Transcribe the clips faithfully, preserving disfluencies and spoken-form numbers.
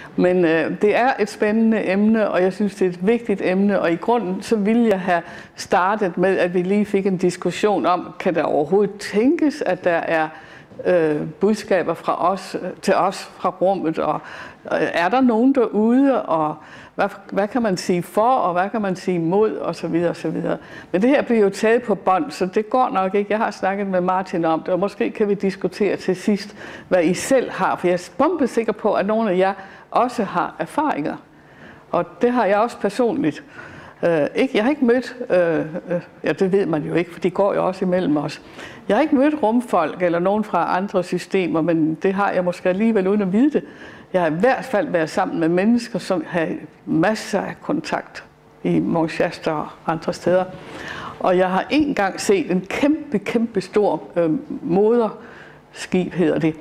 Men øh, det er et spændende emne, og jeg synes, det er et vigtigt emne, og i grunden så ville jeg have startet med, at vi lige fik en diskussion om, kan der overhovedet tænkes, at der er øh, budskaber fra os, til os fra rummet, og øh, er der nogen derude, og hvad, hvad kan man sige for, og hvad kan man sige imod, og så videre, og så videre. Men det her bliver jo taget på bånd, så det går nok ikke. Jeg har snakket med Martin om det, og måske kan vi diskutere til sidst, hvad I selv har, for jeg er bombesikker på, at nogle af jer også har erfaringer. Og det har jeg også personligt. Uh, ikke, jeg har ikke mødt, uh, uh, ja det ved man jo ikke, for de går jo også imellem os. Jeg har ikke mødt rumfolk eller nogen fra andre systemer, men det har jeg måske alligevel uden at vide det. Jeg har i hvert fald været sammen med mennesker, som har masser af kontakt i Mount Shasta og andre steder. Og jeg har engang set en kæmpe, kæmpe stor uh, moderskib, hedder det.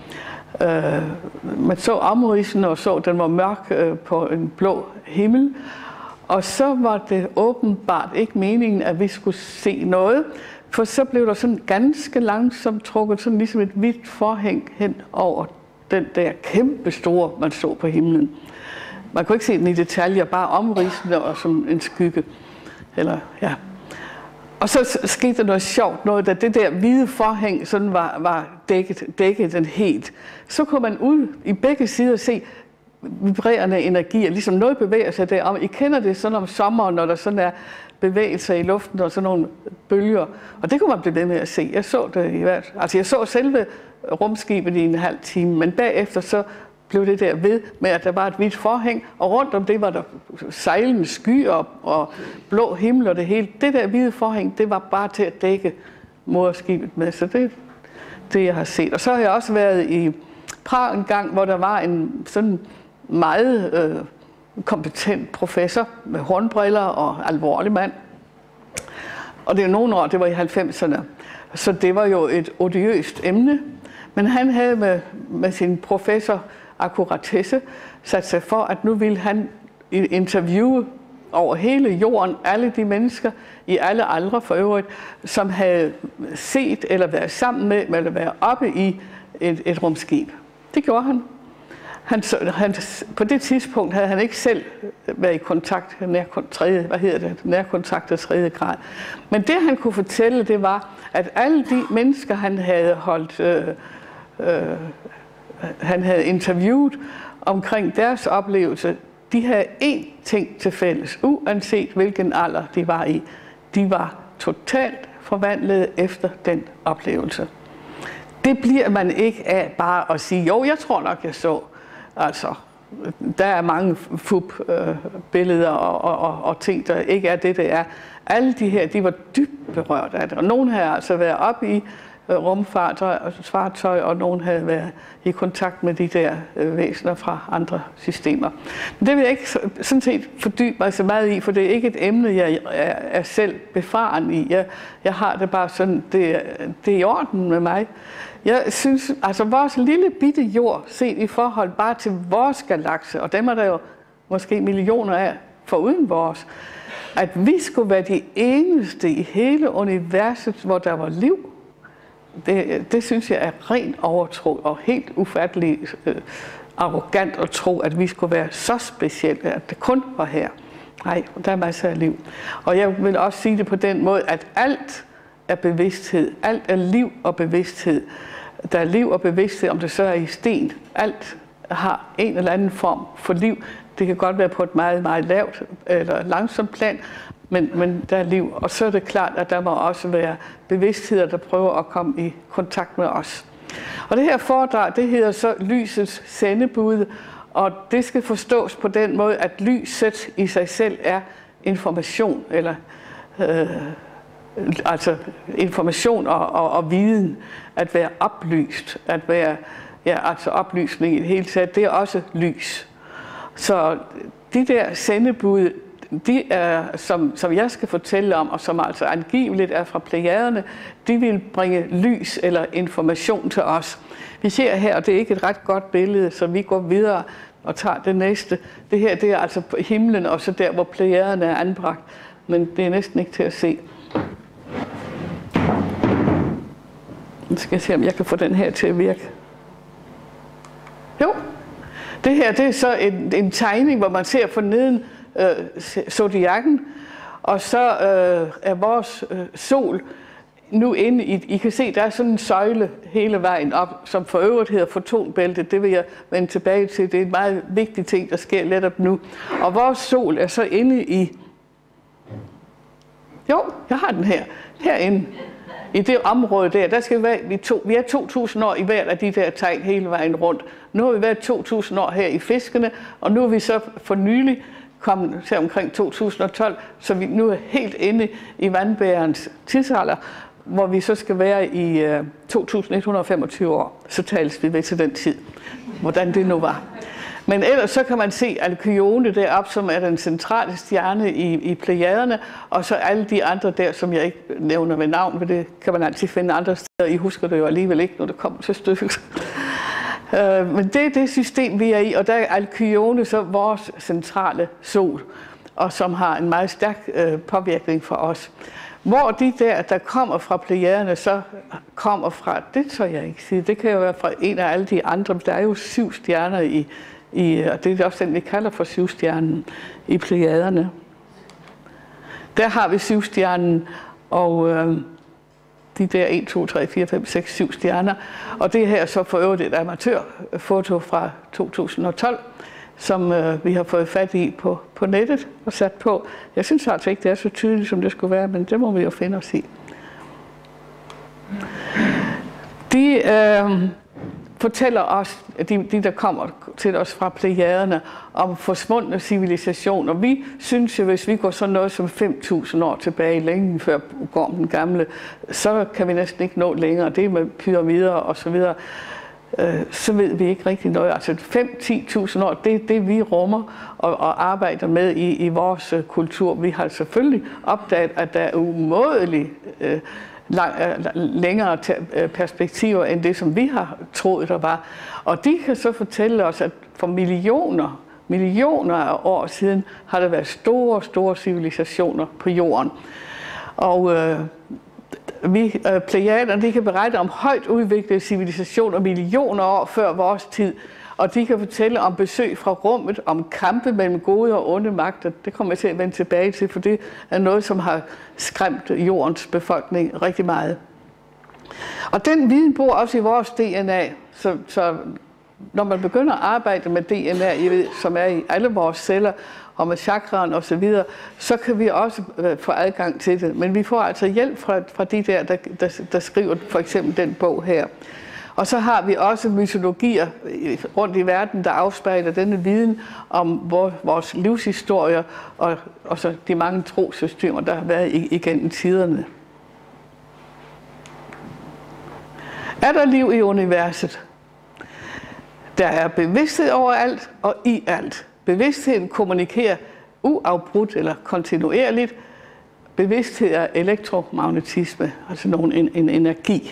Uh, man så omridsen og så, den var mørk uh, på en blå himmel. Og så var det åbenbart ikke meningen, at vi skulle se noget, for så blev der sådan ganske langsomt trukket sådan ligesom et hvidt forhæng hen over den der kæmpe store, man så på himlen. Man kunne ikke se den i detaljer, bare omridsende og som en skygge. Eller, ja. Og så skete der noget sjovt, noget, da det der hvide forhæng sådan var, var dækket, dækket den helt. Så kunne man ud i begge sider se vibrerende energier, ligesom noget bevæger sig derom. I kender det sådan om sommeren, når der sådan er bevægelser i luften og sådan nogle bølger. Og det kunne man blive ved med at se. Jeg så det i hvert fald. Altså jeg så selve rumskibet i en halv time, men bagefter så blev det der ved med, at der var et hvidt forhæng, og rundt om det var der sejlende skyer og blå himmel og det hele. Det der hvide forhæng, det var bare til at dække moderskibet med. Så det er det, jeg har set. Og så har jeg også været i Prag en gang, hvor der var en sådan meget øh, kompetent professor med hornbriller og alvorlig mand. Og det er nogle år, det var i halvfemserne, så det var jo et odiøst emne. Men han havde med, med sin professor akkuratesse sat sig for, at nu ville han interviewe over hele jorden alle de mennesker i alle aldre for øvrigt, som havde set eller været sammen med eller været oppe i et, et rumskib. Det gjorde han. Han, han. På det tidspunkt havde han ikke selv været i kontakt, nærkontakt, hvad hedder det, nærkontakt af tredje grad. Men det han kunne fortælle, det var, at alle de mennesker, han havde holdt, øh, øh, han havde interviewet omkring deres oplevelse, de havde én ting til fælles, uanset hvilken alder de var i. De var totalt forvandlede efter den oplevelse. Det bliver man ikke af bare at sige, jo, jeg tror nok, jeg så. Altså, der er mange fup-billeder og, og, og, og ting, der ikke er det, det er. Alle de her, de var dybt berørt af det. Og nogen havde altså været oppe i rumfartøj, og nogen havde været i kontakt med de der væsener fra andre systemer. Men det vil jeg ikke sådan set fordybe mig så meget i, for det er ikke et emne, jeg er selv befaren i. Jeg, jeg har det bare sådan, det, det er i orden med mig. Jeg synes, altså vores lille bitte jord, set i forhold bare til vores galakse, og dem er der jo måske millioner af foruden vores, at vi skulle være de eneste i hele universet, hvor der var liv, det, det synes jeg er rent overtro og helt ufatteligt øh, arrogant at tro, at vi skulle være så specielle, at det kun var her. Nej, der er masser af liv. Og jeg vil også sige det på den måde, at alt er bevidsthed. Alt er liv og bevidsthed. Der er liv og bevidsthed, om det så er i sten. Alt har en eller anden form for liv. Det kan godt være på et meget, meget lavt eller langsomt plan, men, men der er liv. Og så er det klart, at der må også være bevidstheder, der prøver at komme i kontakt med os. Og det her foredrag, det hedder så Lysets sendebud, og det skal forstås på den måde, at lyset i sig selv er information, eller øh, altså information og, og, og viden, at være oplyst, at være, ja, altså oplysning i det hele taget, det er også lys. Så de der sendebud, de er, som, som jeg skal fortælle om, og som altså angiveligt er fra plejaderne, de vil bringe lys eller information til os. Vi ser her, og det er ikke et ret godt billede, så vi går videre og tager det næste. Det her, det er altså på himlen, og så der, hvor plejaderne er anbragt, men det er næsten ikke til at se. Nu skal jeg se, om jeg kan få den her til at virke. Jo, Det her, det er så en, en tegning, hvor man ser for neden øh, zodiakken, og så øh, er vores øh, sol nu inde i, I kan se, der er sådan en søjle hele vejen op, som for øvrigt hedder fotonbæltet. Det vil jeg vende tilbage til. Det er en meget vigtig ting, der sker netop nu. Og vores sol er så inde i... Jo, jeg har den her. Herinde. I det område der, der skal vi være... Vi, to, vi er to tusind år i hvert af de der tegn hele vejen rundt. Nu har vi været to tusind år her i fiskene, og nu er vi så for nylig kommet til omkring to tusind og tolv, så vi nu er helt inde i vandbærens tidsalder, hvor vi så skal være i uh, to tusind et hundrede og femogtyve år. Så tales vi ved til den tid, hvordan det nu var. Men ellers så kan man se Alkyone deroppe, som er den centrale stjerne i, i Plejaderne, og så alle de andre der, som jeg ikke nævner ved navn, for det kan man altid finde andre steder. I husker det jo alligevel ikke, når det kommer til stykket. uh, men det er det system, vi er i, og der er Alkyone så vores centrale sol, og som har en meget stærk uh, påvirkning for os. Hvor de der, der kommer fra Plejaderne, så kommer fra, det tør jeg ikke sige, det kan jo være fra en af alle de andre, der er jo syv stjerner i, i og det er også den, vi kalder for syvstjernen i Plejaderne. Der har vi syvstjernen, og øh, de der en, to, tre, fire, fem, seks, syv stjerner, og det her er så for øvrigt et amatørfoto fra to tusind og tolv, som øh, vi har fået fat i på, på nettet og sat på. Jeg synes altså ikke, det er så tydeligt, som det skulle være, men det må vi jo finde os i. De øh, fortæller os, de, de der kommer til os fra Plejaderne, om forsvundne civilisationer. Vi synes jo, hvis vi går sådan noget som fem tusind år tilbage, længe før Gorm den Gamle, så kan vi næsten ikke nå længere. Det med pyramider og så videre. Så ved vi ikke rigtig noget. Altså fem til ti tusind år, det er det, vi rummer og, og arbejder med i, i vores kultur. Vi har selvfølgelig opdaget, at der er umådeligt øh, lang, øh, længere perspektiver end det, som vi har troet, der var. Og de kan så fortælle os, at for millioner, millioner af år siden har der været store, store civilisationer på jorden. Og øh, Vi, øh, Plejaderne, de kan berette om højt udviklede civilisationer millioner år før vores tid, og de kan fortælle om besøg fra rummet, om kampe mellem gode og onde magter. Det kommer jeg til at vende tilbage til, for det er noget, som har skræmt jordens befolkning rigtig meget. Og den viden bor også i vores D N A, så, så når man begynder at arbejde med D N A, I ved, som er i alle vores celler, og med chakraen og så videre, så kan vi også øh, få adgang til det. Men vi får altså hjælp fra, fra de der, der, der, der skriver for eksempel den bog her. Og så har vi også mytologier rundt i verden, der afspejler denne viden om vor, vores livshistorier og, og så de mange trosystemer, der har været igennem tiderne. Er der liv i universet? Der er bevidsthed overalt og i alt. Bevidstheden kommunikerer uafbrudt eller kontinuerligt. Bevidsthed er elektromagnetisme, altså nogen, en, en energi.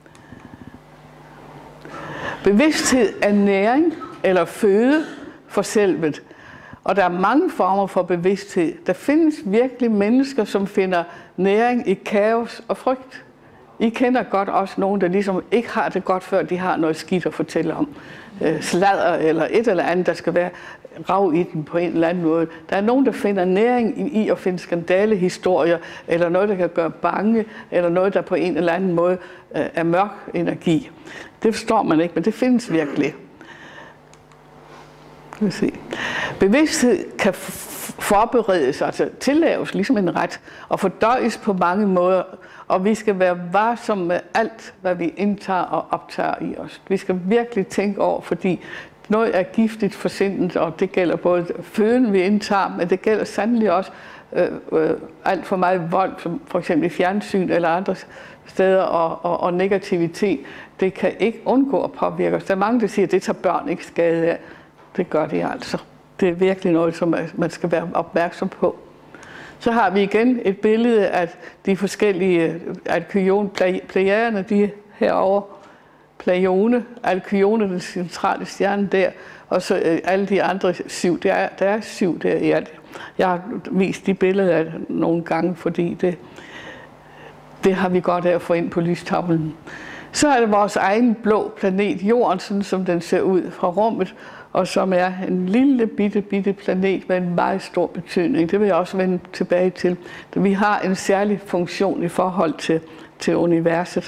Bevidsthed er næring eller føde for selvet. Og der er mange former for bevidsthed. Der findes virkelig mennesker, som finder næring i kaos og frygt. I kender godt også nogen, der ligesom ikke har det godt, før de har noget skidt at fortælle om. Sladder eller et eller andet, der skal være rav i den på en eller anden måde. Der er nogen, der finder næring i at finde skandalehistorier, eller noget, der kan gøre bange, eller noget, der på en eller anden måde er mørk energi. Det forstår man ikke, men det findes virkelig. Skal vi se. Bevidsthed kan forberedes, altså tillaves ligesom en ret, og fordøjes på mange måder. Og vi skal være varsomme med alt, hvad vi indtager og optager i os. Vi skal virkelig tænke over, fordi noget er giftigt for sindet, og det gælder både føden, vi indtager, men det gælder sandelig også øh, øh, alt for meget vold, som for eksempel i fjernsyn eller andre steder, og, og, og negativitet. Det kan ikke undgå at påvirke os. Der er mange, der siger, at det tager børn ikke skade af. Det gør de altså. Det er virkelig noget, som man skal være opmærksom på. Så har vi igen et billede af de forskellige Alkyone, Plejaderne, de herovre, Pleione, Alkyone, den centrale stjerne der, og så alle de andre syv. Der er, der er syv der i alt. Jeg har vist de billeder af nogle gange, fordi det, det har vi godt af at få ind på lystavlen. Så er det vores egen blå planet, Jorden, sådan som den ser ud fra rummet, og som er en lille bitte, bitte planet med en meget stor betydning. Det vil jeg også vende tilbage til. Vi har en særlig funktion i forhold til, til universet.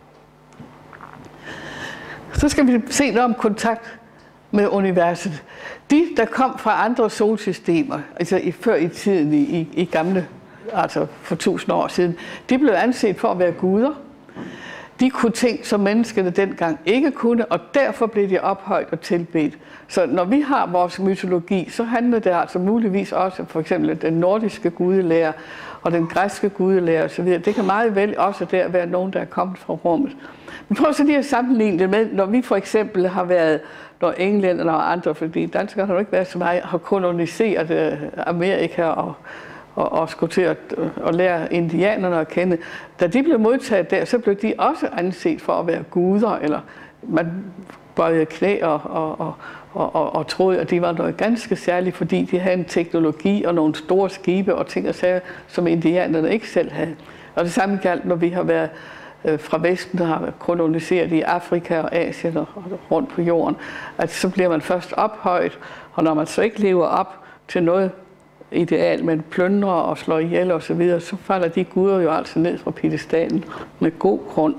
Så skal vi se noget om kontakt med universet. De, der kom fra andre solsystemer, altså i, før i tiden, i, i, i gamle, altså for tusind år siden, de blev anset for at være guder. De kunne ting, som menneskene dengang ikke kunne, og derfor blev de ophøjt og tilbedt. Så når vi har vores mytologi, så handler det altså muligvis også for eksempel den nordiske gudelære og den græske gudelære osv. Det kan meget vel også der være nogen, der er kommet fra rummet. Men prøv så lige at sammenligne det med, når vi for eksempel har været, når englænderne og andre, fordi danskere har jo ikke været så meget, har koloniseret Amerika og Og, og skulle til at, at lære indianerne at kende. Da de blev modtaget der, så blev de også anset for at være guder, eller man bøjede knæ og, og, og, og, og, og troede, at de var noget ganske særligt, fordi de havde en teknologi og nogle store skibe og ting og sager, som indianerne ikke selv havde. Og det samme galt, når vi har været øh, fra Vesten, der har koloniseret i Afrika og Asien og, og rundt på jorden, at så bliver man først ophøjet, og når man så ikke lever op til noget ideal, men plyndrer og slår ihjel og så videre, så falder de guder jo altså ned fra piedestalen med god grund.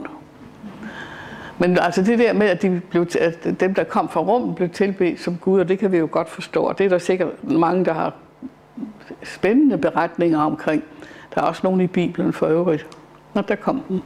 Men altså det der med, at, de blev, at dem, der kom fra rummet, blev tilbedt som guder, det kan vi jo godt forstå. Og det er der sikkert mange, der har spændende beretninger omkring. Der er også nogle i Bibelen for øvrigt. Nå, der kom den.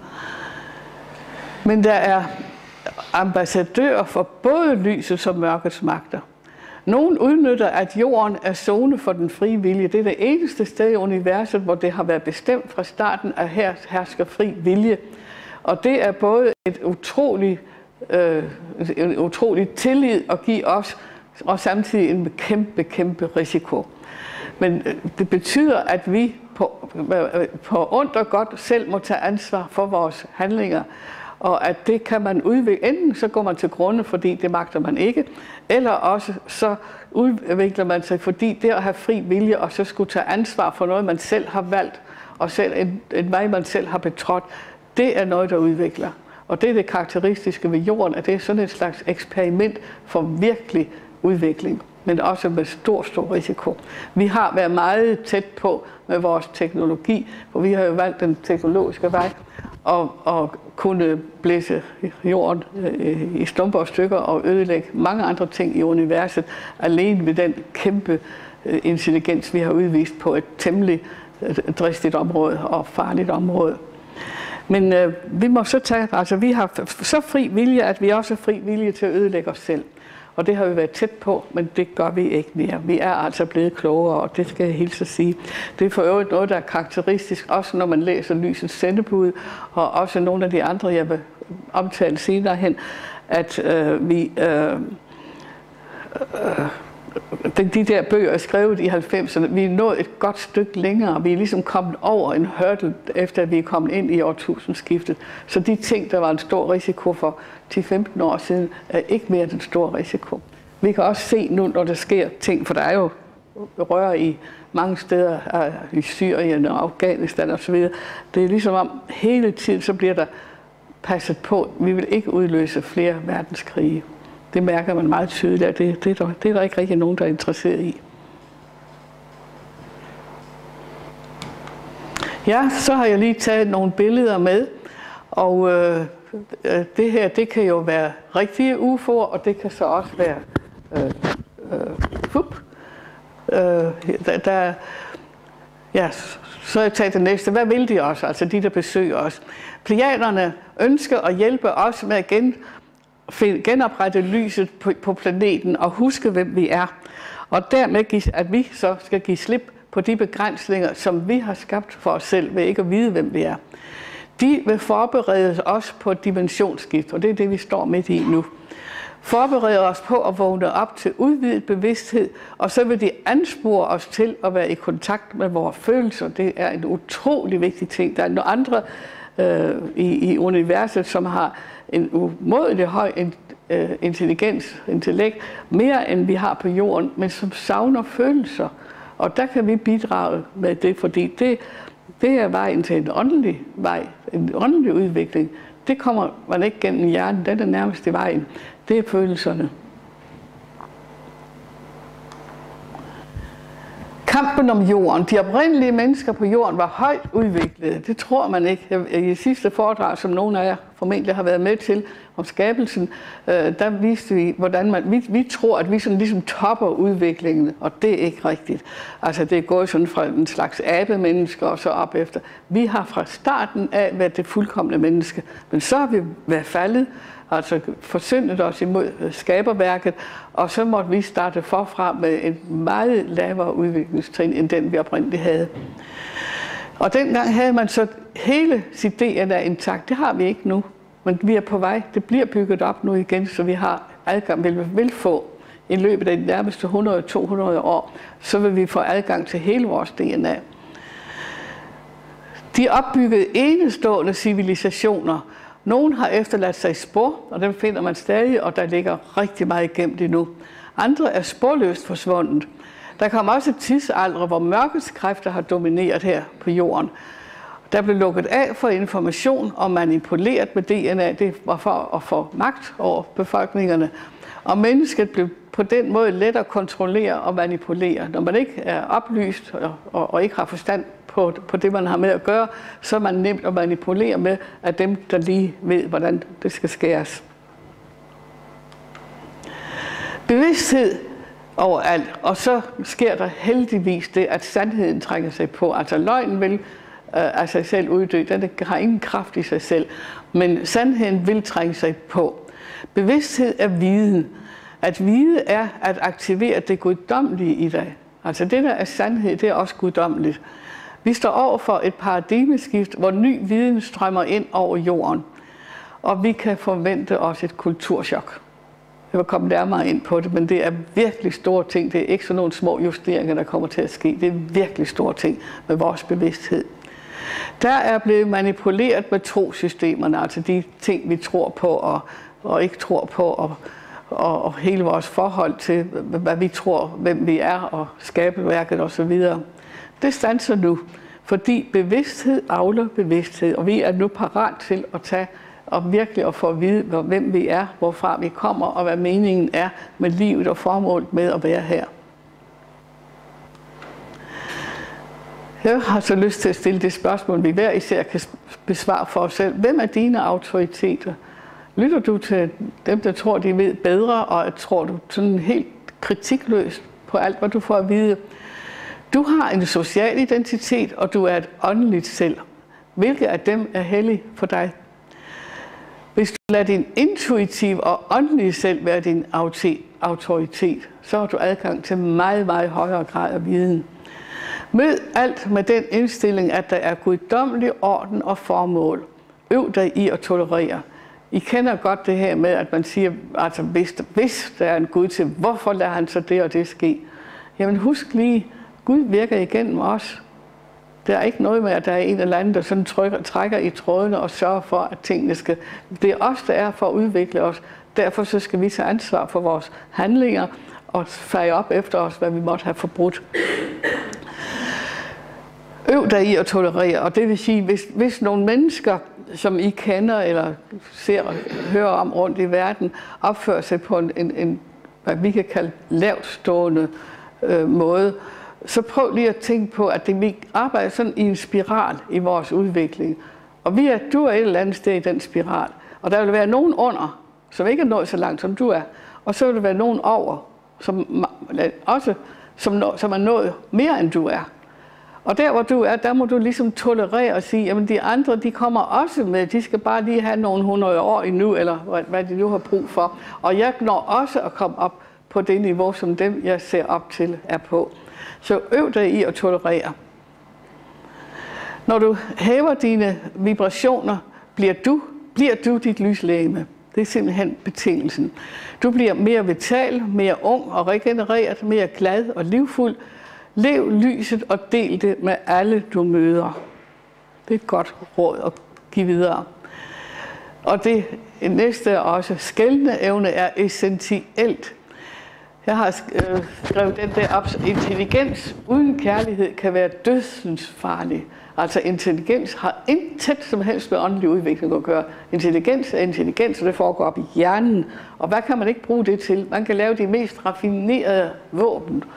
Men der er ambassadører for både lysets og mørkets magter. Nogen udnytter, at jorden er zone for den frie vilje. Det er det eneste sted i universet, hvor det har været bestemt fra starten, at her hersker fri vilje. Og det er både et utroligt, øh, en utrolig tillid at give os, og samtidig en kæmpe, kæmpe risiko. Men det betyder, at vi på, på ondt og godt selv må tage ansvar for vores handlinger. Og at det kan man udvikle. Enten så går man til grunde, fordi det magter man ikke, eller også så udvikler man sig, fordi det at have fri vilje, og så skulle tage ansvar for noget, man selv har valgt, og selv en, en vej, man selv har betrådt, det er noget, der udvikler. Og det er det karakteristiske ved jorden, at det er sådan et slags eksperiment for virkelig udvikling, men også med stor, stor risiko. Vi har været meget tæt på med vores teknologi, for vi har jo valgt den teknologiske vej, og, og kunne blæse jorden i stumper og stykker og ødelægge mange andre ting i universet, alene ved den kæmpe intelligens, vi har udvist på et temmelig dristigt område og farligt område. Men øh, vi må så tage, altså vi har så fri vilje, at vi også har fri vilje til at ødelægge os selv. Og det har vi været tæt på, men det gør vi ikke mere. Vi er altså blevet klogere, og det skal jeg hilse at sige. Det er for øvrigt noget, der er karakteristisk, også når man læser Lysets sendebud, og også nogle af de andre, jeg vil omtale senere hen, at øh, vi... Øh, øh, de der bøger er skrevet i halvfemserne. Vi er nået et godt stykke længere. Vi er ligesom kommet over en hurdle, efter at vi er kommet ind i årtusindskiftet. Så de ting, der var en stor risiko for ti til femten år siden, er ikke mere den store risiko. Vi kan også se nu, når der sker ting, for der er jo rør i mange steder i Syrien og Afghanistan osv. Det er ligesom om hele tiden, så bliver der passet på. Vi vil ikke udløse flere verdenskrige. Det mærker man meget tydeligt, at det, det, er der, det er der ikke rigtig nogen, der er interesseret i. Ja, så har jeg lige taget nogle billeder med, og øh, det her, det kan jo være rigtige U F O'er, og det kan så også være øh, øh, fup. Øh, der, der, ja, så har jeg taget det næste. Hvad vil de også, altså de, der besøger os? Plejaderne ønsker at hjælpe os med at gen genoprette lyset på planeten og huske, hvem vi er. Og dermed, at vi så skal give slip på de begrænsninger, som vi har skabt for os selv, ved ikke at vide, hvem vi er. De vil forberede os på et dimensionsskift, og det er det, vi står midt i nu. Forberede os på at vågne op til udvidet bevidsthed, og så vil de anspore os til at være i kontakt med vores følelser. Det er en utrolig vigtig ting. Der er nogle andre øh, i, i universet, som har en umådelig høj intelligens, intellekt, mere end vi har på jorden, men som savner følelser. Og der kan vi bidrage med det, fordi det, det er vejen til en åndelig vej, en åndelig udvikling. Det kommer man ikke gennem hjernen, den er nærmest i vejen. Det er følelserne. Kampen om jorden. De oprindelige mennesker på jorden var højt udviklede. Det tror man ikke. I sidste foredrag, som nogle af jer formentlig har været med til, om skabelsen, der viste vi, hvordan man, vi, vi tror, at vi sådan ligesom topper udviklingen, og det er ikke rigtigt. Altså det er gået sådan fra en slags abemennesker og så op efter. Vi har fra starten af været det fuldkomne menneske, men så har vi været faldet, altså forsyndet os imod skaberværket, og så måtte vi starte forfra med en meget lavere udviklingstrin, end den vi oprindeligt havde. Og dengang havde man så hele sit D N A intakt. Det har vi ikke nu, men vi er på vej. Det bliver bygget op nu igen, så vi har adgang, vil, vil få i løbet af de nærmeste hundrede til to hundrede år, så vil vi få adgang til hele vores D N A. De opbyggede enestående civilisationer. Nogle har efterladt sig spor, og dem finder man stadig, og der ligger rigtig meget gemt endnu. Andre er sporløst forsvundet. Der kom også et tidsalder, hvor mørkets kræfter har domineret her på jorden. Der blev lukket af for information og manipuleret med D N A. Det var for at få magt over befolkningerne. Og mennesket blev på den måde let at kontrollere og manipulere. Når man ikke er oplyst og, og, og ikke har forstand på, på det, man har med at gøre, så er man nemt at manipulere med af dem, der lige ved, hvordan det skal skæres. Bevidsthed overalt, og så sker der heldigvis det, at sandheden trænger sig på. Altså løgnen vil øh, af sig selv uddø, den har ingen kraft i sig selv, men sandheden vil trænge sig på. Bevidsthed er viden. At vide er at aktivere det guddommelige i dig. Altså det, der er sandhed, det er også guddommeligt. Vi står over for et paradigmeskift, hvor ny viden strømmer ind over jorden, og vi kan forvente os et kulturschok. Jeg vil komme nærmere ind på det, men det er virkelig store ting. Det er ikke sådan nogle små justeringer, der kommer til at ske. Det er virkelig store ting med vores bevidsthed. Der er blevet manipuleret med trosystemerne, altså de ting, vi tror på og, og ikke tror på, og, og, og hele vores forhold til, hvad vi tror, hvem vi er, og skaberværket osv. Det standser nu, fordi bevidsthed avler bevidsthed, og vi er nu parat til at tage og virkelig at få at vide, hvem vi er, hvorfra vi kommer, og hvad meningen er med livet og formålet med at være her. Jeg har så lyst til at stille det spørgsmål, vi hver især kan besvare for os selv. Hvem er dine autoriteter? Lytter du til dem, der tror, de ved bedre, og tror du sådan helt kritikløst på alt, hvad du får at vide? Du har en social identitet, og du er et åndeligt selv. Hvilket af dem er hellig for dig? Hvis du lader din intuitive og åndelige selv være din autoritet, så har du adgang til meget, meget højere grad af viden. Mød alt med den indstilling, at der er guddommelig orden og formål. Øv dig i at tolerere. I kender godt det her med, at man siger, altså hvis, hvis der er en Gud til, hvorfor lader han så det og det ske? Jamen husk lige, Gud virker igennem os. Der er ikke noget med, at der er en eller anden, der sådan trykker, trækker i trådene og sørger for, at tingene skal... Det er os, der er for at udvikle os. Derfor så skal vi tage ansvar for vores handlinger og feje op efter os, hvad vi måtte have forbrudt. Øv dig i at tolerere, og det vil sige, hvis, hvis nogle mennesker, som I kender eller ser og hører om rundt i verden, opfører sig på en, en, en hvad vi kan kalde lavtstående øh, måde, så prøv lige at tænke på, at det, vi arbejder sådan i en spiral i vores udvikling. Og vi er, du er et eller andet sted i den spiral. Og der vil være nogen under, som ikke er nået så langt, som du er. Og så vil der være nogen over, som også som, som er nået mere, end du er. Og der, hvor du er, der må du ligesom tolerere og sige, jamen de andre, de kommer også med. De skal bare lige have nogle hundrede år endnu, eller hvad, hvad de nu har brug for. Og jeg når også at komme op på det niveau, som dem, jeg ser op til, er på. Så øv dig i at tolerere. Når du hæver dine vibrationer, bliver du, bliver du dit lyslegeme. Det er simpelthen betingelsen. Du bliver mere vital, mere ung og regenereret, mere glad og livfuld. Lev lyset og del det med alle, du møder. Det er et godt råd at give videre. Og det næste også, skelne evne er essentielt. Jeg har skrevet den der op, intelligens uden kærlighed kan være dødsensfarlig. Altså intelligens har intet som helst med åndelig udvikling at gøre. Intelligens er intelligens, og det foregår op i hjernen. Og hvad kan man ikke bruge det til? Man kan lave de mest raffinerede våben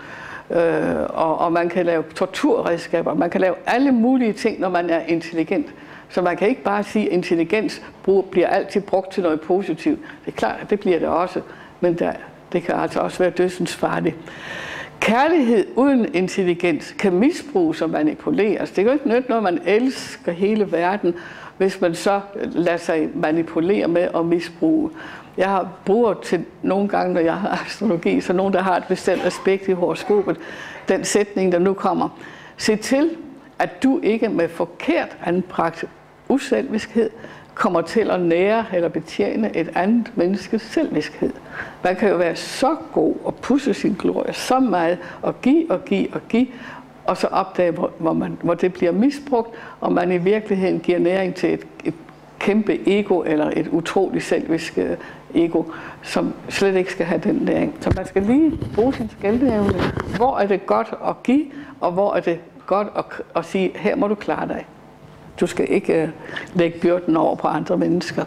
øh, og, og man kan lave torturredskaber, man kan lave alle mulige ting, når man er intelligent. Så man kan ikke bare sige, at intelligens bliver altid brugt til noget positivt. Det er klart, at det bliver det også, men der, det kan altså også være dødsensfarligt. Kærlighed uden intelligens kan misbruges og manipuleres. Det er jo ikke noget, når man elsker hele verden, hvis man så lader sig manipulere med at misbruge. Jeg har brugt til nogle gange, når jeg har astrologi, så nogen, der har et bestemt aspekt i horoskopet, den sætning, der nu kommer. Se til, at du ikke med forkert anbragt uselviskhed kommer til at nære eller betjene et andet menneskes selviskhed. Man kan jo være så god og pusse sin glorie så meget og give og give og give, og så opdage, hvor, hvor, man, hvor det bliver misbrugt, og man i virkeligheden giver næring til et, et kæmpe ego eller et utroligt selvisk ego, som slet ikke skal have den næring. Så man skal lige bruge sin skelneevne. Hvor er det godt at give, og hvor er det godt at, at sige, her må du klare dig. Du skal ikke uh, lægge byrden over på andre mennesker.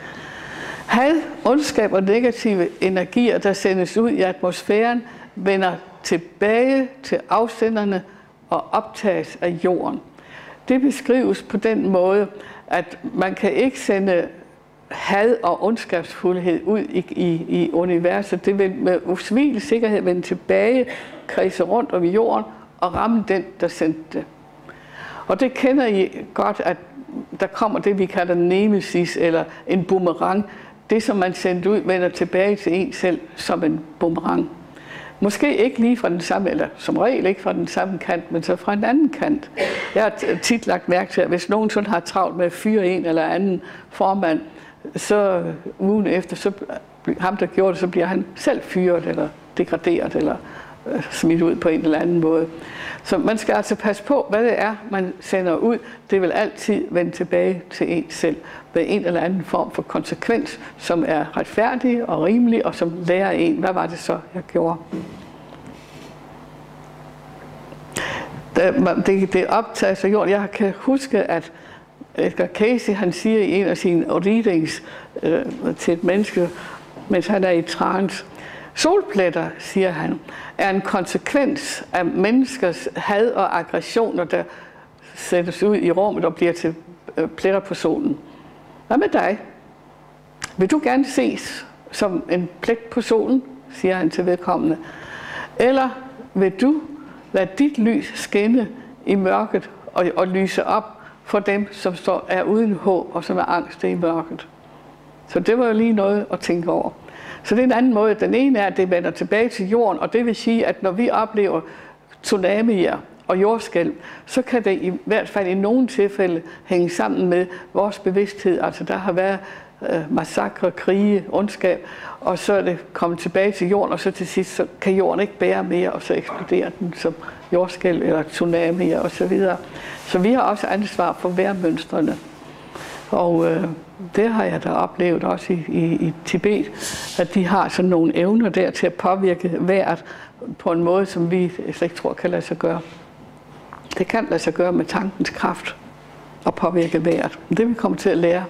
Had, ondskab og negative energier, der sendes ud i atmosfæren, vender tilbage til afsenderne og optages af jorden. Det beskrives på den måde, at man kan ikke sende had og ondskabsfuldhed ud i, i, i universet. Det vil med usvigelig sikkerhed vende tilbage, kredse rundt om jorden og ramme den, der sendte det. Og det kender I godt, at der kommer det, vi kalder nemesis, eller en boomerang. Det, som man sendte ud, vender tilbage til en selv som en boomerang. Måske ikke lige fra den samme, eller som regel ikke fra den samme kant, men så fra en anden kant. Jeg har tit lagt mærke til, at hvis nogen sådan har travlt med at fyre en eller anden formand, så ugen efter, så ham, der gjorde det, så bliver han selv fyret, eller degraderet, eller smidt ud på en eller anden måde. Så man skal altså passe på, hvad det er, man sender ud. Det vil altid vende tilbage til en selv med en eller anden form for konsekvens, som er retfærdig og rimelig, og som lærer en, hvad var det så, jeg gjorde. Det, det optages af jorden. Jeg kan huske, at Edgar Cayce, han siger i en af sine readings øh, til et menneske, mens han er i trance, solpletter, siger han, er en konsekvens af menneskers had og aggressioner, der sættes ud i rummet og bliver til pletter på solen. Hvad med dig? Vil du gerne ses som en plet på solen, siger han til vedkommende. Eller vil du lade dit lys skinne i mørket og, og lyse op for dem, som står, er uden håb og som er angst i mørket? Så det var jo lige noget at tænke over. Så det er en anden måde. Den ene er, at det vender tilbage til jorden, og det vil sige, at når vi oplever tsunamier og jordskælv, så kan det i hvert fald i nogle tilfælde hænge sammen med vores bevidsthed. Altså der har været øh, massakre, krige, ondskab, og så er det kommet tilbage til jorden, og så til sidst så kan jorden ikke bære mere, og så eksploderer den som jordskælv eller tsunamier osv. Så vi har også ansvar for vejrmønstrene. Og øh, det har jeg da oplevet også i, i, i Tibet, at de har sådan nogle evner der til at påvirke vejret på en måde, som vi slet ikke tror kan lade sig gøre. Det kan lade sig gøre med tankens kraft at påvirke vejret. Det vi kommer til at lære.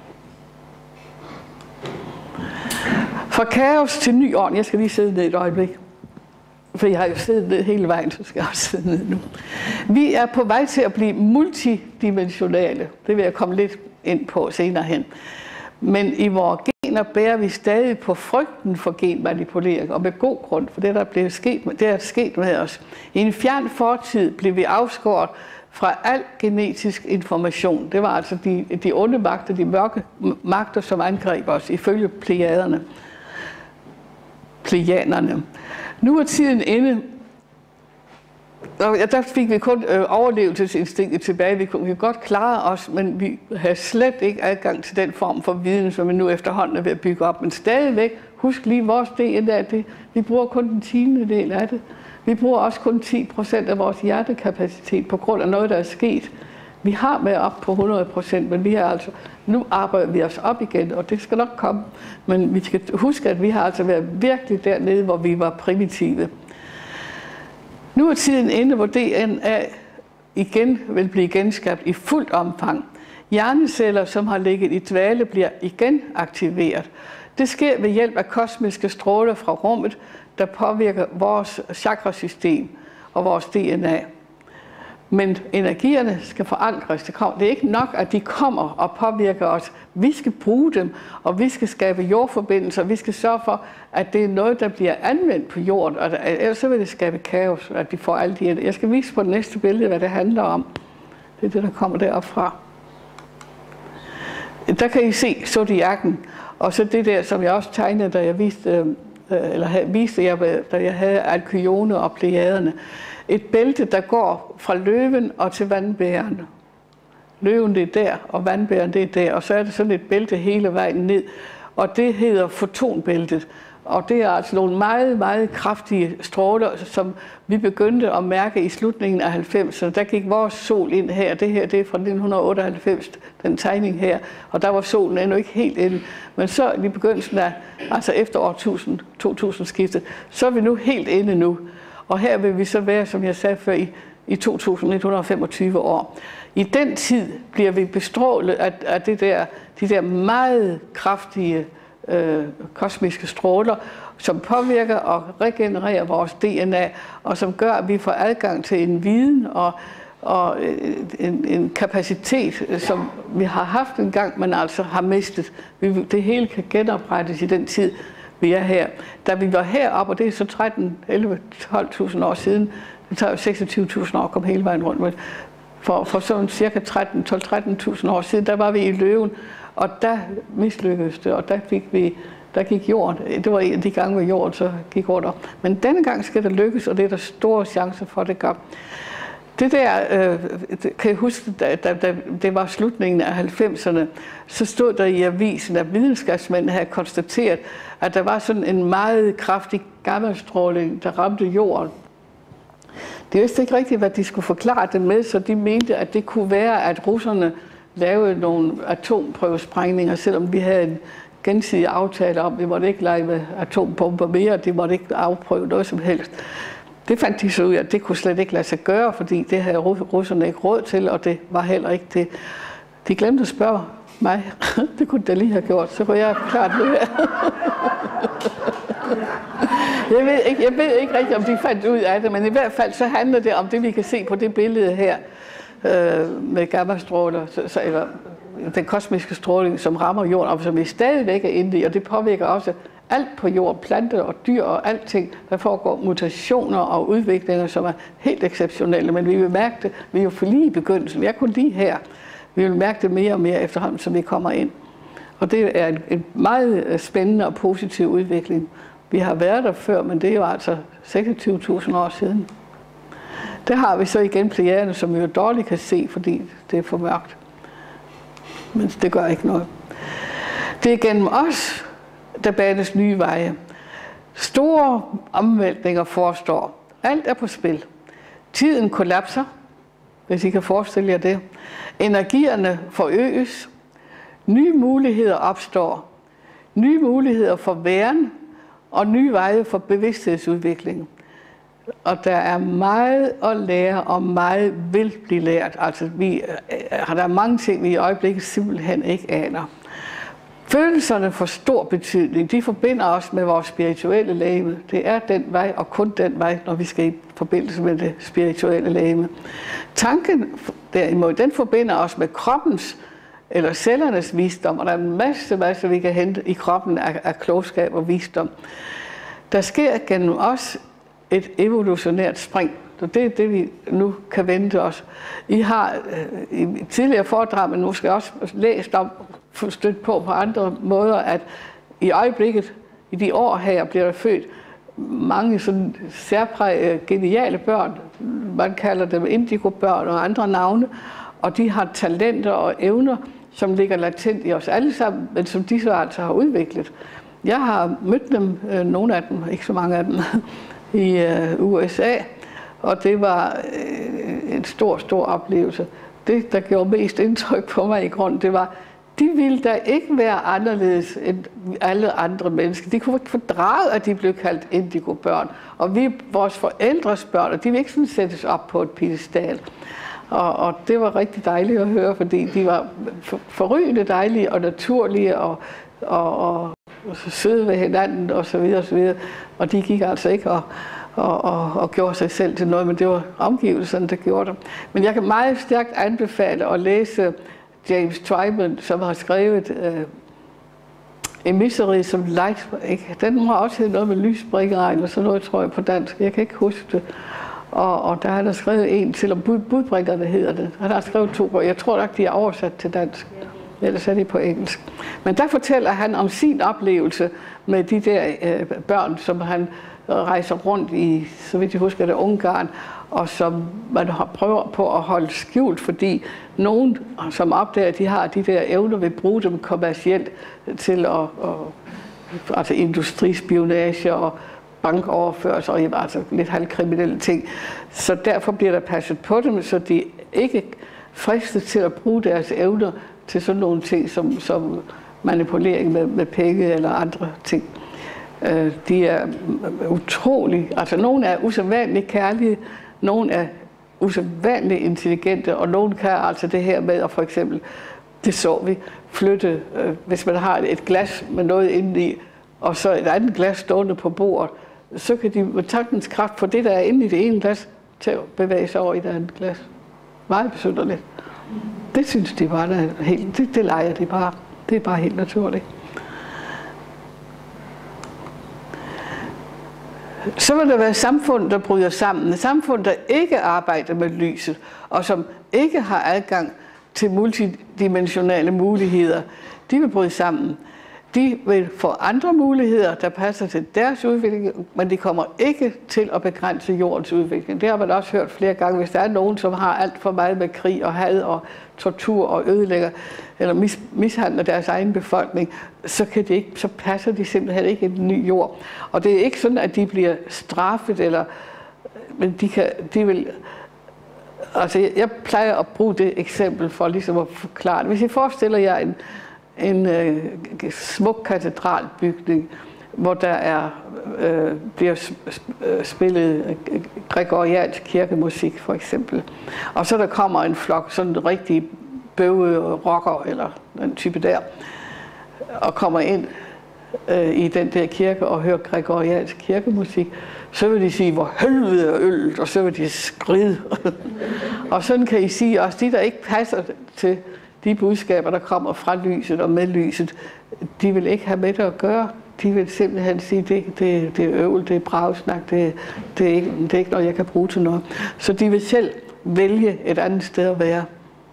Fra kaos til ny orden. Jeg skal lige sidde ned et øjeblik. For jeg har jo siddet ned hele vejen, så skal jeg også sidde ned nu. Vi er på vej til at blive multidimensionale. Det vil jeg komme lidt ind på senere hen. Men i vores gener bærer vi stadig på frygten for genmanipulering, og med god grund, for det der blev sket, det er sket med os. I en fjern fortid blev vi afskåret fra al genetisk information. Det var altså de, de onde magter, de mørke magter, som angreb os, ifølge plejaderne. Plejanerne. Nu er tiden inde. Der fik vi kun overlevelsesinstinktet tilbage. Vi kunne godt klare os, men vi havde slet ikke adgang til den form for viden, som vi nu efterhånden er ved at bygge op. Men stadigvæk, husk lige vores D N A, det, vi bruger kun den tiende del af det. Vi bruger også kun ti procent af vores hjertekapacitet på grund af noget, der er sket. Vi har været op på hundrede procent, men vi har altså, nu arbejder vi os op igen, og det skal nok komme. Men vi skal huske, at vi har altså været virkelig dernede, hvor vi var primitive. Nu er tiden inde, hvor D N A igen vil blive genskabt i fuldt omfang. Hjerneceller, som har ligget i dvale, bliver igen aktiveret. Det sker ved hjælp af kosmiske stråler fra rummet, der påvirker vores chakrasystem. og vores D N A. Men energierne skal forankres. Det er ikke nok, at de kommer og påvirker os. Vi skal bruge dem, og vi skal skabe jordforbindelser. Vi skal sørge for, at det er noget, der bliver anvendt på jorden. Og ellers så vil det skabe kaos, at de får alle de. Jeg skal vise på det næste billede, hvad det handler om. Det er det, der kommer deroppe fra. Der kan I se zodiakken, og så det der, som jeg også tegnede, da jeg viste, eller viste jeg, da jeg havde Alkyone og Plejaderne. Et bælte, der går fra løven og til vandbæren. Løven det er der, og vandbæren det er der, og så er det sådan et bælte hele vejen ned, og det hedder fotonbæltet. Og det er altså nogle meget, meget kraftige stråler, som vi begyndte at mærke i slutningen af halvfemserne. Der gik vores sol ind her. Det her det er fra nitten otteoghalvfems, den tegning her. Og der var solen endnu ikke helt inde. Men så i begyndelsen af, altså efter årtusind, to tusind skiftet, så er vi nu helt inde nu. Og her vil vi så være, som jeg sagde før, i, i to tusind et hundrede og femogtyve år. I den tid bliver vi bestrålet af, af det der, de der meget kraftige øh, kosmiske stråler, som påvirker og regenererer vores D N A, og som gør, at vi får adgang til en viden og, og en, en kapacitet, som vi har haft engang, men altså har mistet. Det hele kan genoprettes i den tid, vi er her. Da vi var heroppe, og det er så tretten, elleve, tolv tusind år siden, det tager jo seksogtyve tusind år at komme hele vejen rundt med. For, for sådan cirka tretten, tolv til tretten tusind år siden, der var vi i Løven, og der mislykkedes det, og der, fik vi, der gik jorden. Det var en af de gange, hvor jorden så gik rundt op. Men denne gang skal det lykkes, og det er der store chancer for, at det gør. Det der, øh, kan jeg huske, da, da, da det var slutningen af halvfemserne, så stod der i avisen, at videnskabsmænd havde konstateret, at der var sådan en meget kraftig gammastråling, der ramte jorden. De vidste ikke rigtigt, hvad de skulle forklare det med, så de mente, at det kunne være, at russerne lavede nogle atomprøvesprængninger, selvom vi havde en gensidig aftale om, at vi måtte ikke lege med atombomber mere, de måtte ikke afprøve noget som helst. Det fandt de så ud af, at det kunne slet ikke lade sig gøre, fordi det havde russerne ikke råd til, og det var heller ikke det. De glemte at spørge mig. Det kunne de lige have gjort, så kunne jeg klart det her. Jeg ved, ikke, jeg ved ikke rigtig, om de fandt ud af det, men i hvert fald så handler det om det, vi kan se på det billede her øh, med gammastråler, så, så, eller den kosmiske stråling, som rammer jorden, og som vi stadigvæk er inde i, og det påvirker også alt på jorden, planter og dyr og alting. Der foregår mutationer og udviklinger, som er helt exceptionelle, men vi vil mærke det, vi er jo for lige i begyndelsen, vi er kun lige her. Vi vil mærke det mere og mere efterhånden, som vi kommer ind. Og det er en, en meget spændende og positiv udvikling. Vi har været der før, men det er jo altså seksogtyve tusind år siden. Der har vi så igen Plejaderne, som vi jo dårligt kan se, fordi det er for mørkt. Men det gør ikke noget. Det er gennem os, der banes nye veje. Store omvæltninger forestår. Alt er på spil. Tiden kollapser, hvis I kan forestille jer det. Energierne forøges. Nye muligheder opstår. Nye muligheder for væren og nye veje for bevidsthedsudvikling. Og der er meget at lære, og meget vil blive lært. Altså, vi, der er mange ting, vi i øjeblikket simpelthen ikke aner. Følelserne får stor betydning. De forbinder os med vores spirituelle legeme. Det er den vej, og kun den vej, når vi skal i forbindelse med det spirituelle legeme. Tanken, derimod, den forbinder os med kroppens eller cellernes visdom, og der er en masse, masse, vi kan hente i kroppen af, af klogskab og visdom. Der sker gennem os et evolutionært spring, og det er det, vi nu kan vente os. I har øh, i tidligere foredrag, men nu skal jeg også læst om, stødt på på andre måder, at i øjeblikket, i de år her, bliver der født mange sådan særprægede, geniale børn. Man kalder dem indigo-børn og andre navne, og de har talenter og evner, som ligger latent i os alle sammen, men som de så altså har udviklet. Jeg har mødt dem, øh, nogle af dem, ikke så mange af dem, i øh, U S A, og det var øh, en stor, stor oplevelse. Det, der gjorde mest indtryk på mig i grund, det var, de ville da ikke være anderledes end alle andre mennesker. De kunne ikke fordrage, at de blev kaldt indigo-børn. Og vi, vores forældres børn, og de ville ikke sådan sættes op på et piedestal. Og, og det var rigtig dejligt at høre, fordi de var forrygende dejlige og naturlige og, og, og, og søde ved hinanden og så videre og så videre. Og de gik altså ikke og, og, og, og gjorde sig selv til noget, men det var omgivelserne, der gjorde det. Men jeg kan meget stærkt anbefale at læse James Twyman, som har skrevet uh, A Misery som Light. Ikke? Den har også heddet noget med lysbrækkeregn og sådan noget, tror jeg, på dansk. Jeg kan ikke huske det. Og, og der har der skrevet en til, om bud, budbrækkerne hedder det. Han har skrevet to, og jeg tror nok, de er oversat til dansk. Ellers er de på engelsk. Men der fortæller han om sin oplevelse med de der øh, børn, som han rejser rundt i, så vidt jeg husker det, Ungarn, og som man prøver på at holde skjult, fordi nogen, som opdager, at de har de der evner, vil bruge dem kommercielt til at, at altså industrispionage og bankoverførsel og altså lidt halvkriminelle ting. Så derfor bliver der passet på dem, så de ikke fristes til at bruge deres evner til sådan nogle ting som, som manipulering med, med penge eller andre ting. Uh, de er utrolig, altså nogle er usædvanligt kærlige, nogle er usædvanligt intelligente, og nogle kan altså det her med at for eksempel, det så vi, flytte, uh, hvis man har et glas med noget indeni, og så et andet glas stående på bordet, så kan de med tankens kraft få det, der er inde i det ene glas, til at bevæge sig over i det andet glas. Meget besynderligt. Det synes de bare, der helt, det, det leger de bare. Det er bare helt naturligt. Så vil der være samfund, der bryder sammen. Samfund, der ikke arbejder med lyset, og som ikke har adgang til multidimensionale muligheder, de vil bryde sammen. De vil få andre muligheder, der passer til deres udvikling, men de kommer ikke til at begrænse jordens udvikling. Det har man også hørt flere gange. Hvis der er nogen, som har alt for meget med krig og had og tortur og ødelægger eller mis mishandler deres egen befolkning, så, kan de ikke, så passer de simpelthen ikke i den nye jord. Og det er ikke sådan, at de bliver straffet, eller, men de, kan, de vil... Altså, jeg plejer at bruge det eksempel for ligesom at forklare det. Hvis I forestiller jer en en øh, smuk katedralbygning, hvor der er, øh, bliver spillet gregoriansk kirkemusik for eksempel. Og så der kommer en flok sådan en rigtig bøve rocker eller den type der, og kommer ind øh, i den der kirke og hører gregoriansk kirkemusik, så vil de sige, hvor helvede er øllet, og så vil de skride. Og sådan kan I sige også, de der ikke passer til de budskaber, der kommer fra lyset og med lyset, de vil ikke have med det at gøre. De vil simpelthen sige, det, det, det er øvel, det er bragsnak, det, det, er ikke, det er ikke noget, jeg kan bruge til noget. Så de vil selv vælge et andet sted at være.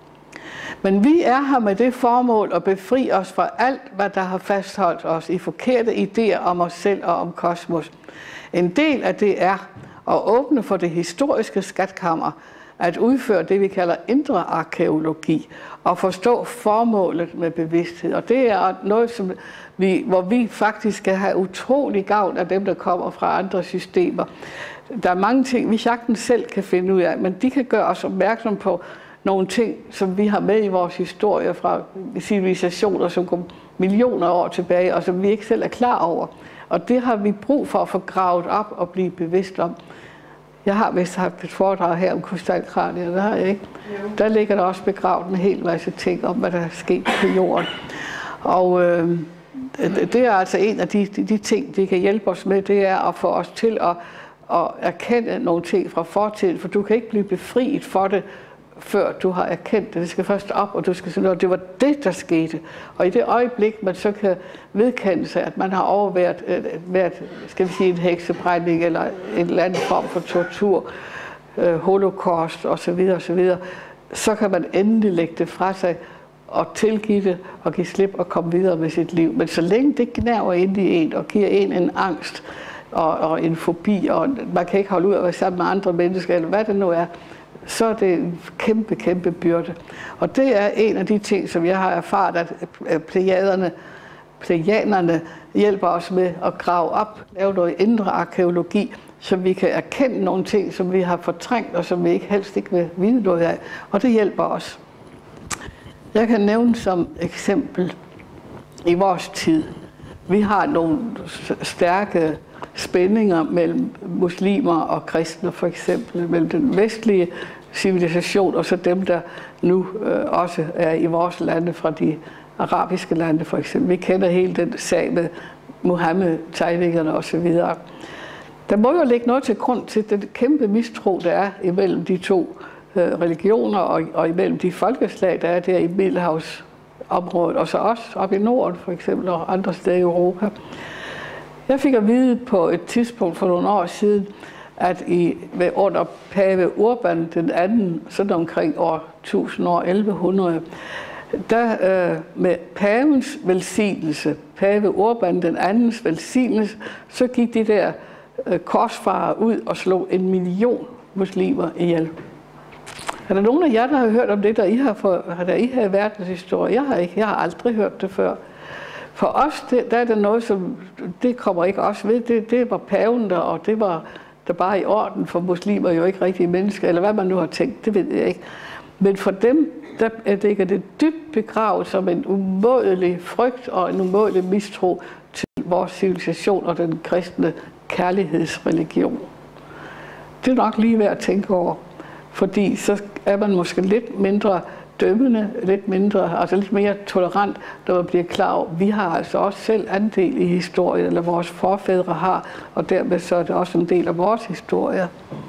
Men vi er her med det formål at befri os fra alt, hvad der har fastholdt os i forkerte idéer om os selv og om kosmos. En del af det er at åbne for det historiske skatkammer, at udføre det, vi kalder indre arkæologi, og forstå formålet med bevidsthed. Og det er noget, som vi, hvor vi faktisk skal have utrolig gavn af dem, der kommer fra andre systemer. Der er mange ting, vi sagtens selv kan finde ud af, men de kan gøre os opmærksom på nogle ting, som vi har med i vores historie fra civilisationer, som går millioner af år tilbage, og som vi ikke selv er klar over. Og det har vi brug for at få gravet op og blive bevidst om. Jeg har vist haft et foredrag her om krystalkranier, det har jeg ikke. Der ligger der også begravet en hel masse ting om, hvad der er sket på jorden. Og øh, det er altså en af de, de, de ting, de kan hjælpe os med, det er at få os til at, at erkende nogle ting fra fortiden, for du kan ikke blive befriet for det, før du har erkendt det. Det skal først op, og du skal sige, at det var det, der skete. Og i det øjeblik, man så kan vedkende sig, at man har overværet været, skal vi sige, en heksebrænding eller en eller anden form for tortur, øh, holocaust osv., osv., så kan man endelig lægge det fra sig og tilgive det og give slip og komme videre med sit liv. Men så længe det gnaver ind i en og giver en en angst og, og en fobi, og man kan ikke holde ud at være sammen med andre mennesker, eller hvad det nu er, så er det en kæmpe, kæmpe byrde. Og det er en af de ting, som jeg har erfaret, at plejaderne, plejanerne hjælper os med at grave op, lave noget indre arkæologi, så vi kan erkende nogle ting, som vi har fortrængt, og som vi ikke helst ikke vil vide noget af. Og det hjælper os. Jeg kan nævne som eksempel i vores tid. Vi har nogle stærke spændinger mellem muslimer og kristne, for eksempel, mellem den vestlige civilisation og så dem, der nu øh, også er i vores lande, fra de arabiske lande, for eksempel. Vi kender hele den sag med Muhammed-tegningerne osv. Der må jo ligge noget til grund til den kæmpe mistro, der er imellem de to øh, religioner og, og imellem de folkeslag, der er der i Middelhavsområdet, og så også op i Norden for eksempel, og andre steder i Europa. Jeg fik at vide på et tidspunkt for nogle år siden, at i, under pave Urban den anden, sådan omkring år tusind år elleve hundrede, der øh, med pavens velsignelse, pave Urban den andens velsignelse, så gik de der øh, korsfarer ud og slog en million muslimer ihjel. Er der nogen af jer, der har hørt om det, der I har, for, der I har i verdenshistorie? Jeg har ikke. Jeg har aldrig hørt det før. For os, det, der er det noget, som det kommer ikke også ved. Det, det var paven der, og det var der bare i orden, for muslimer jo ikke rigtige mennesker, eller hvad man nu har tænkt, det ved jeg ikke. Men for dem, der ligger det dybt begravet som en umådelig frygt og en umådelig mistro til vores civilisation og den kristne kærlighedsreligion. Det er nok lige værd at tænke over, fordi så er man måske lidt mindre dømmende, lidt mindre, altså lidt mere tolerant, når man bliver klar over, vi har altså også selv andel i historien, eller vores forfædre har, og dermed så er det også en del af vores historie.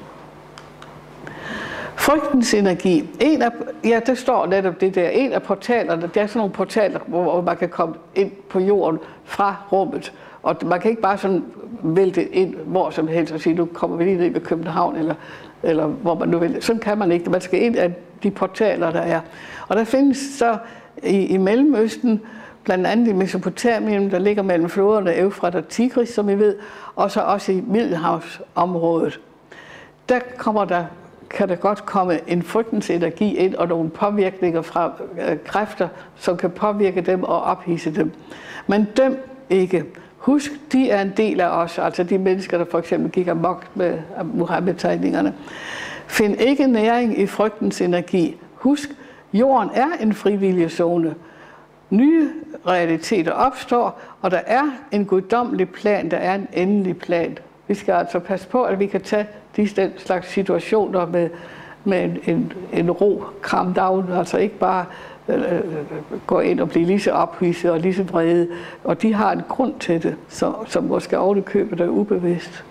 Frygtens energi. En af, ja, det står netop det der. En af portalerne, der er sådan nogle portaler, hvor man kan komme ind på jorden fra rummet. Og man kan ikke bare sådan vælte ind hvor som helst og sige, nu kommer vi lige ned ved København, eller, eller hvor man nu vil. Sådan kan man ikke. Man skal ind af de portaler, der er. Og der findes så i, i Mellemøsten, blandt andet i Mesopotamien, der ligger mellem floderne Eufrat og Tigris, som I ved, og så også i Middelhavsområdet. Der kommer der kan der godt komme en frygtens energi ind, og nogle påvirkninger fra øh, kræfter, som kan påvirke dem og ophidse dem. Men døm ikke. Husk, de er en del af os, altså de mennesker, der for eksempel gik amok med Muhammed-tegningerne. Find ikke næring i frygtens energi. Husk, jorden er en frivillig zone. Nye realiteter opstår, og der er en guddommelig plan, der er en endelig plan. Vi skal altså passe på, at vi kan tage de den slags situationer med, med en, en, en ro, calm down, altså ikke bare øh, gå ind og blive lige så ophidset og lige så vrede. Og de har en grund til det, så, som måske ovenikøbet er ubevidst.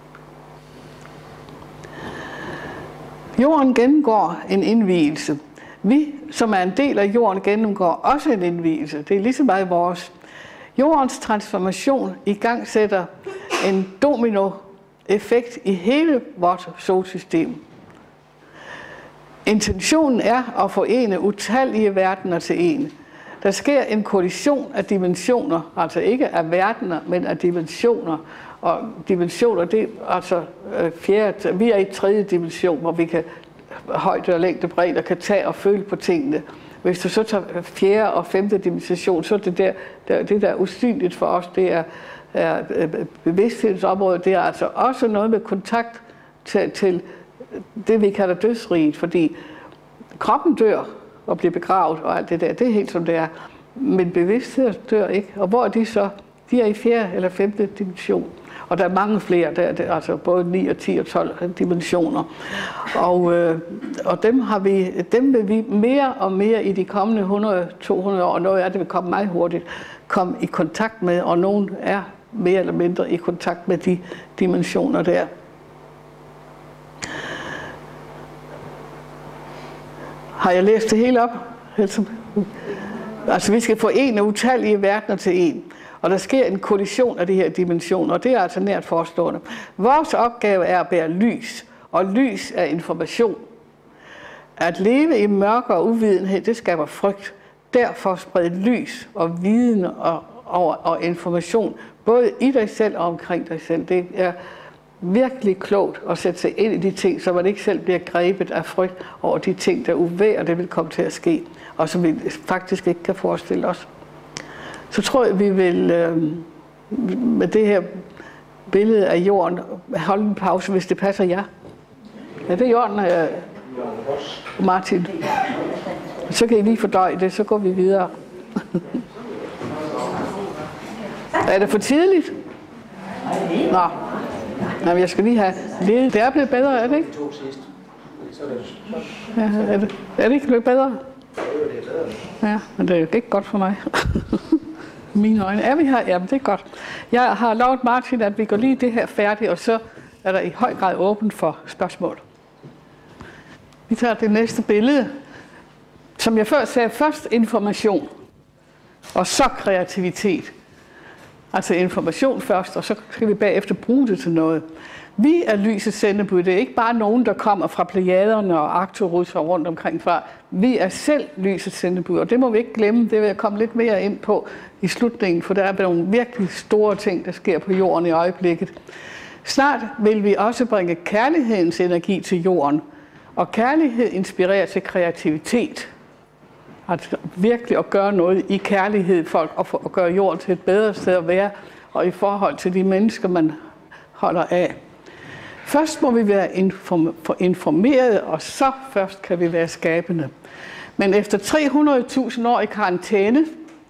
Jorden gennemgår en indvielse. Vi, som er en del af jorden, gennemgår også en indvielse. Det er lige så meget vores. Jordens transformation igangsætter en dominoeffekt i hele vores solsystem. Intentionen er at forene utallige verdener til en. Der sker en kollision af dimensioner, altså ikke af verdener, men af dimensioner. Og dimensioner, det er altså fjerde, vi er i tredje dimension, hvor vi kan højde og længde, bredde og kan tage og føle på tingene. Hvis du så tager fjerde og femte dimension, så er det der, der, det der er usynligt for os, det er, er bevidsthedsområdet, det er altså også noget med kontakt til, til det, vi kalder dødsriget, fordi kroppen dør og bliver begravet og alt det der, det er helt som det er, men bevidstheden dør ikke. Og hvor er de så? De er i fjerde eller femte dimension. Og der er mange flere, der, der, altså både ni og ti og tolv dimensioner. Og, øh, og dem, har vi, dem vil vi mere og mere i de kommende hundrede til to hundrede år, og noget af det vil komme meget hurtigt, komme i kontakt med, og nogen er mere eller mindre i kontakt med de dimensioner der. Har jeg læst det hele op? Altså vi skal forene utallige verdener til en. Og der sker en kollision af de her dimensioner, og det er altså nært forestående. Vores opgave er at bære lys, og lys er information. At leve i mørke og uvidenhed, det skaber frygt. Derfor spred lys og viden og, og, og information, både i dig selv og omkring dig selv. Det er virkelig klogt at sætte sig ind i de ting, så man ikke selv bliver grebet af frygt over de ting, der er uvær, og det vil komme til at ske, og som vi faktisk ikke kan forestille os. Så tror jeg, vi vil øh, med det her billede af jorden holde en pause, hvis det passer jer. Ja, det er jorden, øh, Martin. Så kan I lige fordøje det, så går vi videre. Er det for tidligt? Nå. Jamen, jeg skal lige have ledet. Det er blevet bedre, er det ikke? Ja, er, det, er det ikke blevet bedre? Ja, men det er jo ikke godt for mig. Mine øjne. Er vi her? Jamen, det er godt. Jeg har lovet Martin, at vi går lige det her færdigt, og så er der i høj grad åben for spørgsmål. Vi tager det næste billede. Som jeg før sagde, først information, og så kreativitet. Altså information først, og så skal vi bagefter bruge det til noget. Vi er lysets sendebud. Det er ikke bare nogen, der kommer fra Plejaderne og Arcturus og rundt omkring fra. Vi er selv lysets sendebud, og det må vi ikke glemme. Det vil jeg komme lidt mere ind på i slutningen, for der er nogle virkelig store ting, der sker på jorden i øjeblikket. Snart vil vi også bringe kærlighedens energi til jorden, og kærlighed inspirerer til kreativitet. At virkelig at gøre noget i kærlighed for at gøre jorden til et bedre sted at være, og i forhold til de mennesker, man holder af. Først må vi være informeret, og så først kan vi være skabende. Men efter tre hundrede tusind år i karantæne,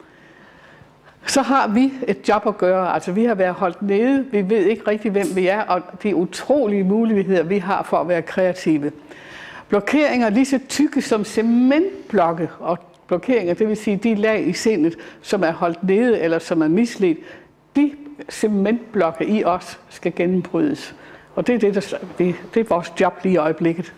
så har vi et job at gøre. Altså vi har været holdt nede, vi ved ikke rigtig, hvem vi er, og de utrolige muligheder, vi har for at være kreative. Blokeringer lige så tykke som cementblokke, og blokeringer, det vil sige de lag i sindet, som er holdt nede eller som er misledt, de cementblokke i os skal gennembrydes. Og det er, det, der, det, det er vores job lige i øjeblikket.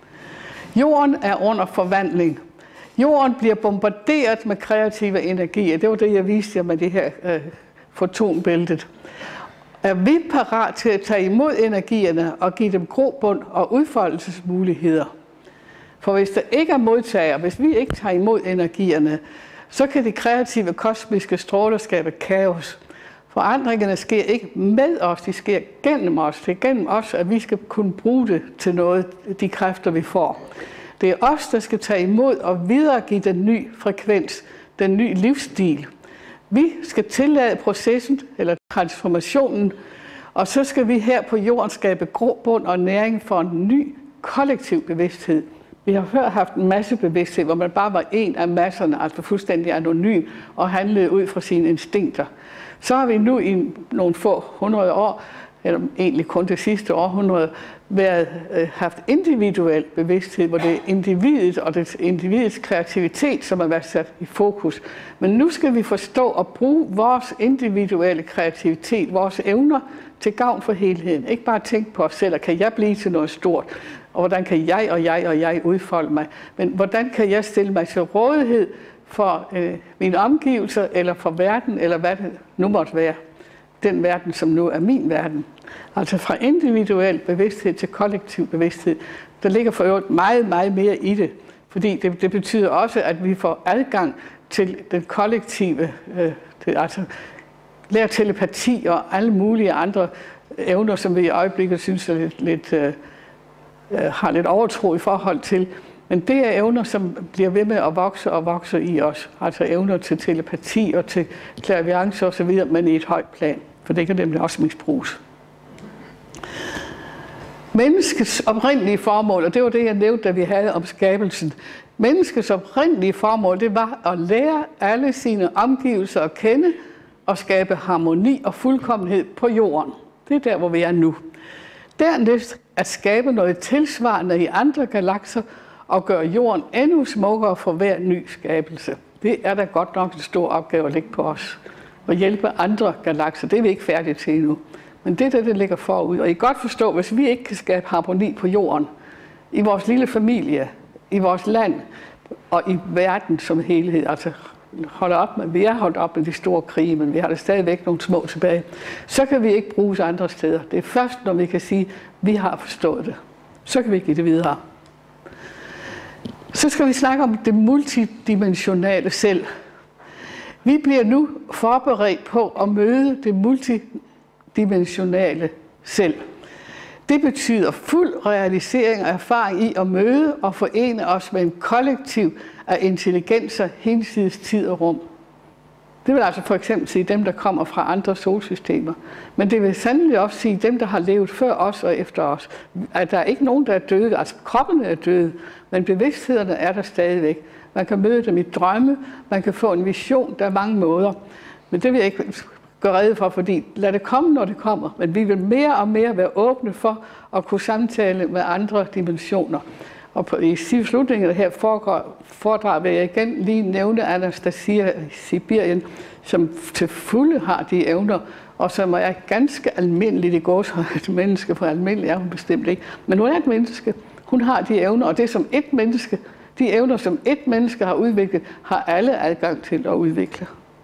Jorden er under forvandling. Jorden bliver bombarderet med kreative energier. Det var det, jeg viste jer med det her øh, fotonbæltet. Er vi parat til at tage imod energierne og give dem grobund og udfoldelsesmuligheder? For hvis der ikke er modtager, hvis vi ikke tager imod energierne, så kan de kreative kosmiske stråler skabe kaos. Forandringerne sker ikke med os, de sker gennem os. Det er gennem os, at vi skal kunne bruge det til noget, de kræfter, vi får. Det er os, der skal tage imod og videregive den nye frekvens, den nye livsstil. Vi skal tillade processen, eller transformationen, og så skal vi her på jorden skabe grobund og næring for en ny kollektiv bevidsthed. Vi har før haft en masse bevidsthed, hvor man bare var en af masserne, altså fuldstændig anonym, og handlede ud fra sine instinkter. Så har vi nu i nogle få hundrede år, eller egentlig kun det sidste århundrede, været, øh, haft individuel bevidsthed, hvor det er individet og det individets kreativitet, som har været sat i fokus. Men nu skal vi forstå og bruge vores individuelle kreativitet, vores evner til gavn for helheden. Ikke bare tænke på os selv, og kan jeg blive til noget stort, og hvordan kan jeg og jeg og jeg udfolde mig, men hvordan kan jeg stille mig til rådighed for øh, mine omgivelser, eller for verden, eller hvad det nu måtte være. Den verden, som nu er min verden. Altså fra individuel bevidsthed til kollektiv bevidsthed. Der ligger for øvrigt meget, meget mere i det. Fordi det, det betyder også, at vi får adgang til den kollektive, øh, det, altså lære telepati og alle mulige andre evner, som vi i øjeblikket synes er lidt, lidt, øh, har lidt overtro i forhold til. Men det er evner, som bliver ved med at vokse og vokse i os. Altså evner til telepati og til klaviance og så videre, men i et højt plan. For det kan nemlig også misbruges. Menneskets oprindelige formål, og det var det, jeg nævnte, da vi havde om skabelsen. Menneskets oprindelige formål, det var at lære alle sine omgivelser at kende og skabe harmoni og fuldkommenhed på jorden. Det er der, hvor vi er nu. Dernæst at skabe noget tilsvarende i andre galakser og gøre jorden endnu smukkere for hver ny skabelse. Det er da godt nok en stor opgave at lægge på os. Og hjælpe andre galakser, det er vi ikke færdige til endnu. Men det er det, der ligger forud. Og I kan godt forstå, hvis vi ikke kan skabe harmoni på jorden, i vores lille familie, i vores land og i verden som helhed, altså holder op med, vi er holdt op med de store krige, men vi har da stadigvæk nogle små tilbage, så kan vi ikke bruges andre steder. Det er først, når vi kan sige, at vi har forstået det. Så kan vi give det videre. Så skal vi snakke om det multidimensionale selv. Vi bliver nu forberedt på at møde det multidimensionale selv. Det betyder fuld realisering og erfaring i at møde og forene os med en kollektiv af intelligenser hinsides tid og rum. Det vil altså for eksempel sige dem, der kommer fra andre solsystemer. Men det vil sandelig også sige dem, der har levet før os og efter os. At der er ikke nogen, der er døde. Altså kroppen er døde, men bevidsthederne er der stadigvæk. Man kan møde dem i drømme, man kan få en vision, der er mange måder. Men det vil jeg ikke gøre rede for, fordi lad det komme, når det kommer. Men vi vil mere og mere være åbne for at kunne samtale med andre dimensioner. Og på, i slutningen af det her foredrag vil jeg igen lige nævne Anastasia i Sibirien, som til fulde har de evner, og som er ganske almindeligt i gåsehøjde et menneske, for almindelig er hun bestemt ikke. Men hun er et menneske. Hun har de evner, og det som et menneske, de evner, som et menneske har udviklet, har alle adgang til at udvikle.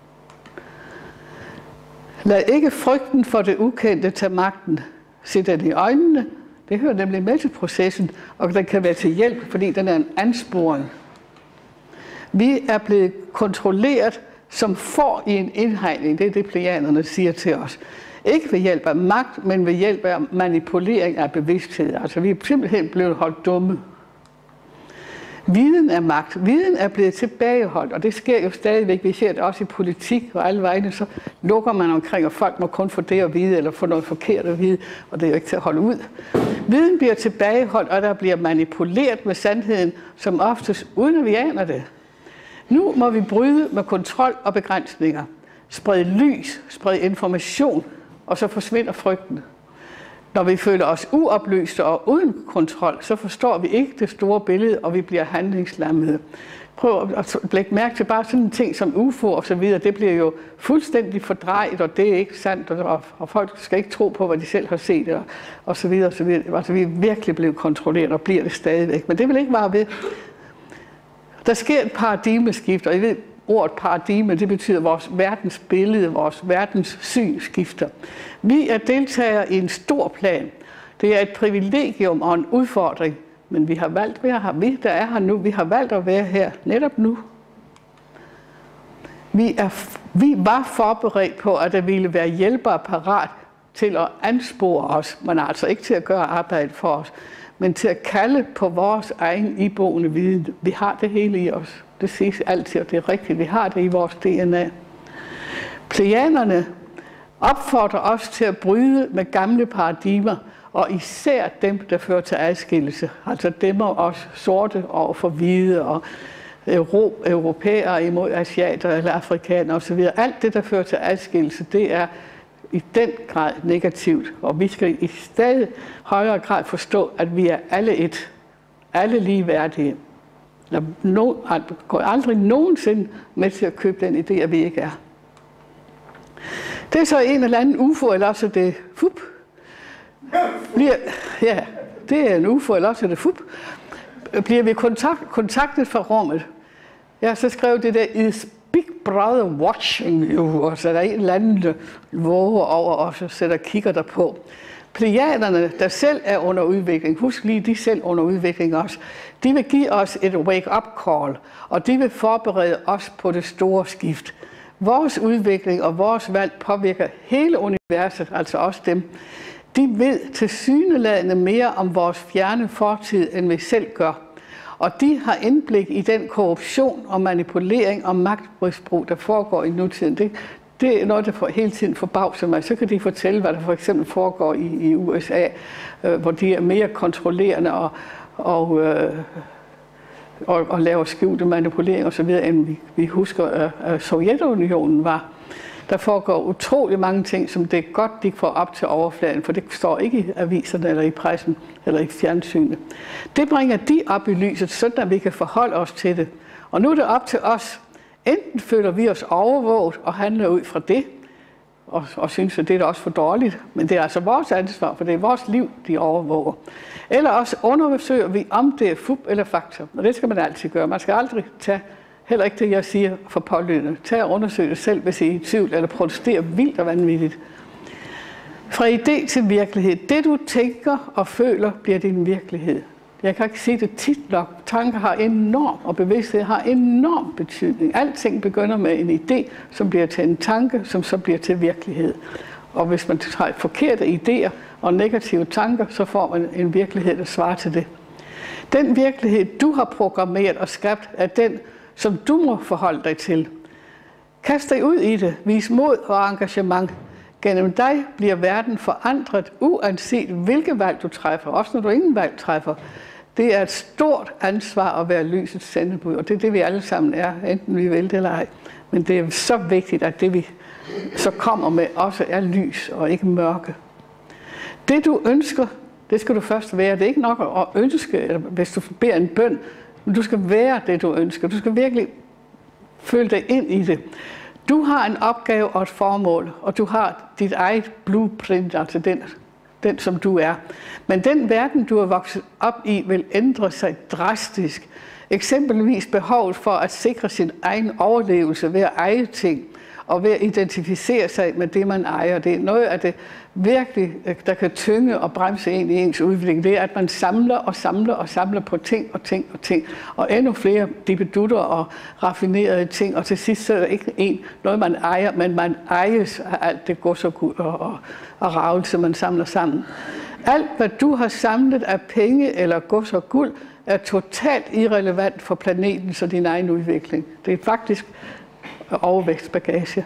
Lad ikke frygten for det ukendte tage magten. Se den i øjnene. Det hører nemlig med til processen, og den kan være til hjælp, fordi den er en ansporing. Vi er blevet kontrolleret som får i en indhegning. Det er det, plejaderne siger til os. Ikke ved hjælp af magt, men ved hjælp af manipulering af bevidsthed. Altså, vi er simpelthen blevet holdt dumme. Viden er magt. Viden er blevet tilbageholdt, og det sker jo stadigvæk. Vi ser det også i politik og alle vegne, så lukker man omkring, og folk må kun få det at vide, eller få noget forkert at vide, og det er jo ikke til at holde ud. Viden bliver tilbageholdt, og der bliver manipuleret med sandheden, som oftest uden at vi aner det. Nu må vi bryde med kontrol og begrænsninger. Sprede lys, sprede information, og så forsvinder frygten. Når vi føler os uoplyste og uden kontrol, så forstår vi ikke det store billede, og vi bliver handlingslammede. Prøv at lægge mærke til bare sådan en ting som U F O og så videre. Det bliver jo fuldstændig fordrejet, og det er ikke sandt, og, og folk skal ikke tro på, hvad de selv har set, og, og så videre og så videre. Altså, vi er virkelig blevet kontrolleret, og bliver det stadigvæk. Men det vil ikke være ved. Der sker et paradigmeskift, og I ved, ordet paradigme, det betyder vores verdensbillede, vores verdenssyn skifter. Vi er deltagere i en stor plan. Det er et privilegium og en udfordring, men vi har valgt at være her. Vi, der er her nu, vi har valgt at være her netop nu. Vi, er, vi var forberedt på, at der ville være hjælpere parat til at anspore os, men altså ikke til at gøre arbejde for os, men til at kalde på vores egen iboende viden. Vi har det hele i os. Det siges altid, og det er rigtigt. Vi har det i vores D N A. Plejaderne opfordrer os til at bryde med gamle paradigmer, og især dem, der fører til adskillelse. Altså dem og os sorte over for hvide, og euro, europæere imod asiater eller afrikanere osv. Alt det, der fører til adskillelse, det er i den grad negativt. Og vi skal i stadig højere grad forstå, at vi er alle et. Alle ligeværdige. Der går aldrig nogensinde med til at købe den idé, at vi ikke er. Det er så en eller anden U F O, eller også det fup. Ja, det er en U F O, eller også det fup. Bliver vi kontakt, kontaktet fra rummet, ja, så skrev det der, is Big Brother watching you, og så er der en eller anden, der våger over os og sætter kigger der på. Plejaderne, der selv er under udvikling, husk lige, de er selv under udvikling også, de vil give os et wake-up call, og de vil forberede os på det store skift. Vores udvikling og vores valg påvirker hele universet, altså også dem. De ved tilsyneladende mere om vores fjerne fortid, end vi selv gør. Og de har indblik i den korruption og manipulering og magtmisbrug, der foregår i nutiden. Det, det er noget, der for, hele tiden forbavser mig. Så kan de fortælle, hvad der for eksempel foregår i, i U S A, øh, hvor de er mere kontrollerende og, og, øh, og, og laver skjulte manipulering osv., end vi, vi husker, at øh, Sovjetunionen var. Der foregår utrolig mange ting, som det er godt, de får op til overfladen, for det står ikke i aviserne eller i pressen eller i fjernsynet. Det bringer de op i lyset, sådan at vi kan forholde os til det. Og nu er det op til os. Enten føler vi os overvåget og handler ud fra det, og, og synes, at det er også for dårligt, men det er altså vores ansvar, for det er vores liv, de overvåger. Eller også undersøger vi, om det er fup eller fakta. Og det skal man altid gøre. Man skal aldrig tage, heller ikke det, jeg siger for pålydende. Tag og undersøg det selv, hvis I er i tvivl, eller protesterer vildt og vanvittigt. Fra idé til virkelighed. Det, du tænker og føler, bliver din virkelighed. Jeg kan ikke sige det tit nok. Tanker har enorm, og bevidsthed har enorm betydning. Alting begynder med en idé, som bliver til en tanke, som så bliver til virkelighed. Og hvis man har forkerte idéer og negative tanker, så får man en virkelighed, der svarer til det. Den virkelighed, du har programmeret og skabt, er den, som du må forholde dig til. Kast dig ud i det. Vis mod og engagement. Gennem dig bliver verden forandret, uanset hvilke valg du træffer, også når du ingen valg træffer. Det er et stort ansvar at være lysets sendebud, og det er det, vi alle sammen er, enten vi vil det eller ej. Men det er så vigtigt, at det, vi så kommer med, også er lys og ikke mørke. Det, du ønsker, Det skal du først være. Det er ikke nok at ønske, eller hvis du beder en bøn, men du skal være det, du ønsker. Du skal virkelig føle dig ind i det. Du har en opgave og et formål, og du har dit eget blueprint, altså den, den som du er. Men den verden, du er vokset op i, vil ændre sig drastisk. Eksempelvis behovet for at sikre sin egen overlevelse ved at eje ting, og ved at identificere sig med det, man ejer. Det er noget af det virkelig, der kan tynge og bremse ind i ens udvikling. Det er, at man samler og samler og samler på ting og ting og ting. Og endnu flere dippedutter og raffinerede ting. Og til sidst så er der ikke en, noget, man ejer, men man ejes af alt det gods og guld og, og, og ravelse, man samler sammen. Alt, hvad du har samlet af penge eller gods og guld, er totalt irrelevant for planeten og din egen udvikling. Det er faktisk overvægtsbagage.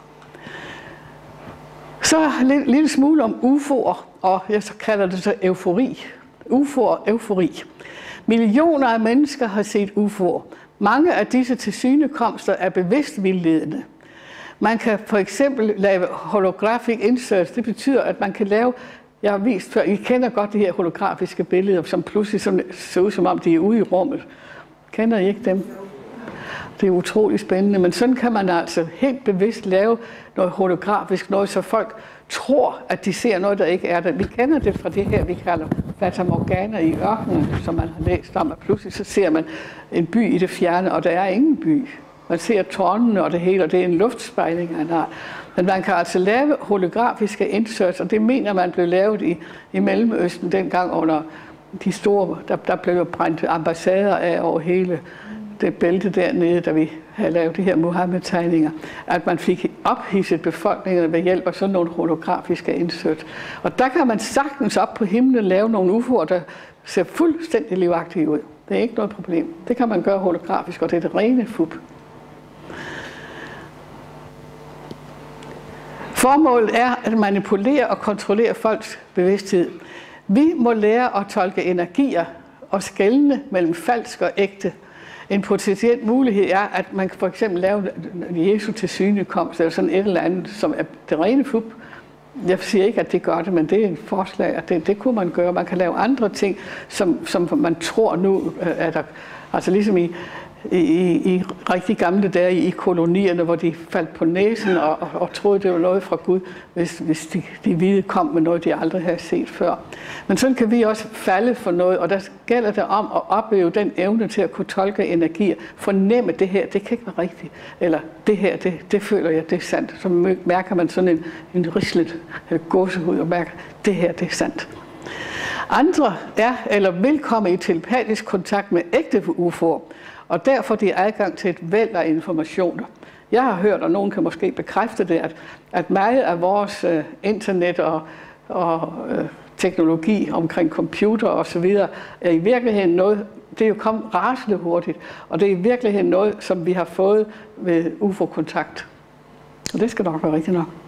Så en lille smule om U F O'er, og jeg så kalder det så eufori. U F O'er og eufori. Millioner af mennesker har set U F O'er. Mange af disse tilsynekomster er bevidst vildledende. Man kan for eksempel lave holographic inserts. Det betyder, at man kan lave, jeg har vist før, I kender godt de her holografiske billeder, som pludselig ser ud som om de er ude i rummet. Kender I ikke dem? Det er utrolig spændende, men sådan kan man altså helt bevidst lave noget holografisk, noget, så folk tror, at de ser noget, der ikke er der. Vi kender det fra det her, vi kalder Fata Morgana i ørkenen, som man har læst om, at pludselig så ser man en by i det fjerne, og der er ingen by. Man ser tårnene og det hele, og det er en luftspejling af en art. Men man kan altså lave holografiske inserts, og det mener man blev lavet i, i Mellemøsten dengang under de store, der, der blev brændt ambassader af over hele det bælte dernede, da vi havde lavet de her Muhammed-tegninger, at man fik ophidset befolkningen ved hjælp af sådan nogle holografiske indsøt. Og der kan man sagtens op på himlen lave nogle U F O'er, der ser fuldstændig livagtige ud. Det er ikke noget problem. Det kan man gøre holografisk, og det er det rene fup. Formålet er at manipulere og kontrollere folks bevidsthed. Vi må lære at tolke energier og skelne mellem falsk og ægte. En potentiel mulighed er, at man for eksempel lave Jesu tilsynekomst, eller sådan et eller andet, som er det rene fup. Jeg siger ikke, at det gør det, men det er et forslag, at det, det kunne man gøre. Man kan lave andre ting, som, som man tror nu, er der, altså ligesom i, i, i rigtig gamle dage i kolonierne, hvor de faldt på næsen og, og, og troede, det var noget fra Gud, hvis, hvis de, de hvide kom med noget, de aldrig havde set før. Men sådan kan vi også falde for noget, og der gælder det om at opleve den evne til at kunne tolke energier, fornemme det her, det kan ikke være rigtigt, eller det her, det, det føler jeg, det er sandt. Så mærker man sådan en, en rislet gåsehud og mærker, det her, det er sandt. Andre er eller vil komme i telepatisk kontakt med ægte U F O'er, og derfor de er adgang til et væld af informationer. Jeg har hørt, og nogen kan måske bekræfte det, at, at meget af vores uh, internet og, og uh, teknologi omkring computer og så videre, er i virkeligheden noget, det er jo kommet rasende hurtigt, og det er i virkeligheden noget, som vi har fået ved U F O-kontakt. Og det skal nok være rigtigt nok.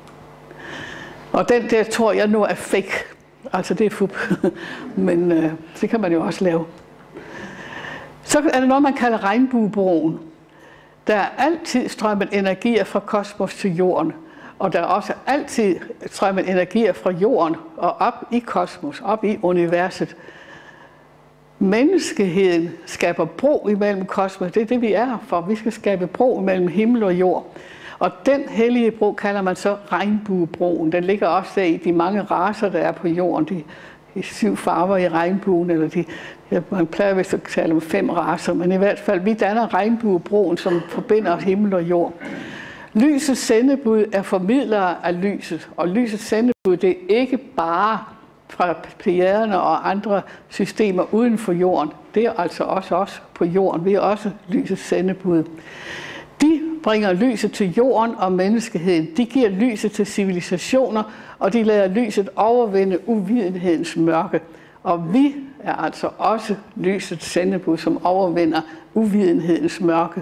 Og den der tror jeg nu er fake. Altså det er fup. Men uh, det kan man jo også lave. Så er det noget, man kalder regnbuebroen. Der er altid strømmet energier fra kosmos til jorden, og der er også altid strømmet energier fra jorden og op i kosmos, op i universet. Menneskeheden skaber bro imellem kosmos. Det er det, vi er her for. Vi skal skabe bro mellem himmel og jord. Og den hellige bro kalder man så regnbuebroen. Den ligger også der i de mange racer, der er på jorden. De, de syv farver i regnbuen, eller de, ja, man plejer vist at tale om fem racer, men i hvert fald, vi danner regnbuebroen, som forbinder himmel og jord. Lysets sendebud er formidlere af lyset, og lysets sendebud, det er ikke bare fra plejaderne og andre systemer uden for jorden. Det er altså også os på jorden. Vi er også lysets sendebud. De bringer lyset til jorden og menneskeheden. De giver lyset til civilisationer, og de lader lyset overvinde uvidenhedens mørke. Og vi er altså også lysets sendebud, som overvinder uvidenhedens mørke.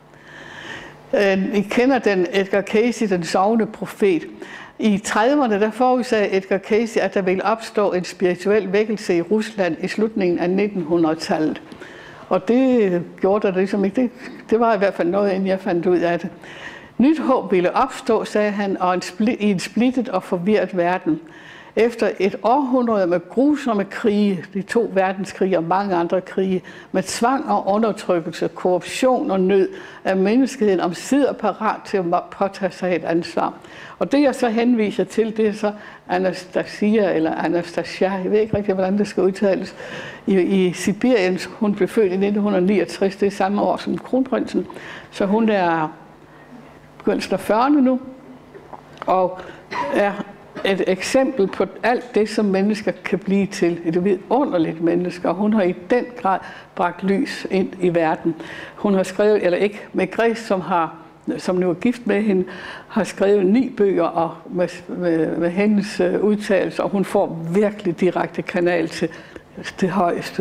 I kender den Edgar Cayce, den sovende profet. I trediverne der forudsagde Edgar Cayce, at der ville opstå en spirituel vækkelse i Rusland i slutningen af nittenhundredetallet. Og det gjorde der ligesom ikke. Det, det var i hvert fald noget, inden jeg fandt ud af det. Nyt håb ville opstå, sagde han, og en split, i en splittet og forvirret verden. efter et århundrede med grusomme krige, de to verdenskrige og mange andre krige, med tvang og undertrykkelse, korruption og nød, er menneskeheden omsider parat til at påtage sig et ansvar. Og det jeg så henviser til, det er så Anastasia, eller Anastasia, jeg ved ikke rigtig, hvordan det skal udtales, i, i Sibirien. Hun blev født i nitten niogtres, det er samme år som kronprinsen, så hun er begyndelsen af fyrrerne nu, og er et eksempel på alt det, som mennesker kan blive til. Et vidunderligt menneske, og hun har i den grad bragt lys ind i verden. Hun har skrevet, eller ikke, Maigret, som har som nu er gift med hende, har skrevet ni bøger og med, med, med hendes udtalelser, og hun får virkelig direkte kanal til det højeste.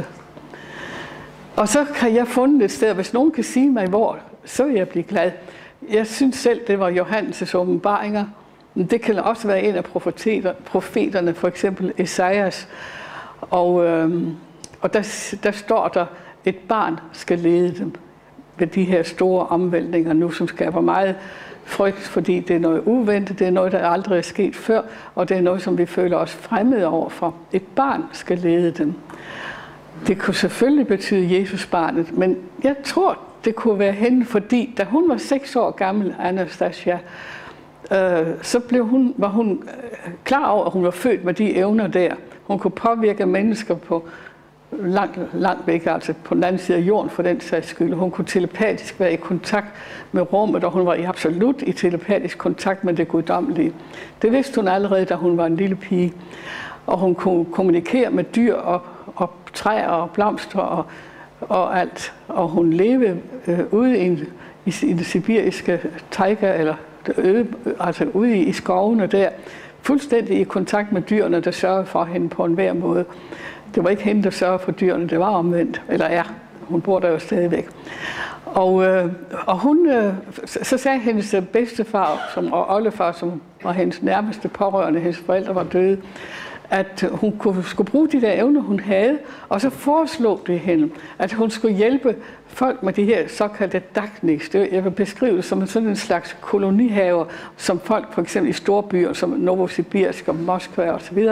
Og så kan jeg fundet et sted, hvis nogen kan sige mig hvor, så vil jeg blive glad. Jeg synes selv, det var Johannes' åbenbaringer. Det kan også være en af profeterne, for eksempel Esajas. Og, øhm, og der, der står der, et barn skal lede dem ved de her store omvæltninger nu, som skaber meget frygt, fordi det er noget uventet, det er noget, der aldrig er sket før, og det er noget, som vi føler os fremmede overfor. Et barn skal lede dem. Det kunne selvfølgelig betyde Jesusbarnet, men jeg tror, det kunne være hende, fordi da hun var seks år gammel, Anastasia, øh, så blev hun, var hun klar over, at hun var født med de evner der. Hun kunne påvirke mennesker på langt, langt væk, altså på den anden side af jorden for den sags skyld. Hun kunne telepatisk være i kontakt med rummet, og hun var absolut i telepatisk kontakt med det guddommelige. Det vidste hun allerede, da hun var en lille pige. Og hun kunne kommunikere med dyr og, og træer og blomster og, og alt. Og hun levede øh, ude i, en, i, i det sibiriske taiga, eller øde, altså ude i, i skovene der, fuldstændig i kontakt med dyrene, der sørgede for hende på enhver måde. Det var ikke hende, der sørgede for dyrene, det var omvendt, eller er. Hun bor der jo stadigvæk. Og, øh, og hun, øh, så sagde hendes bedstefar som, og oldefar, som var hendes nærmeste pårørende, hendes forældre var døde, at hun kunne, skulle bruge de der evner, hun havde, og så foreslog det hende, at hun skulle hjælpe folk med de her såkaldte dagniks. Jeg vil beskrive det som sådan en slags kolonihaver, som folk for eksempel i store byer, som Novosibirsk og Moskva og så videre,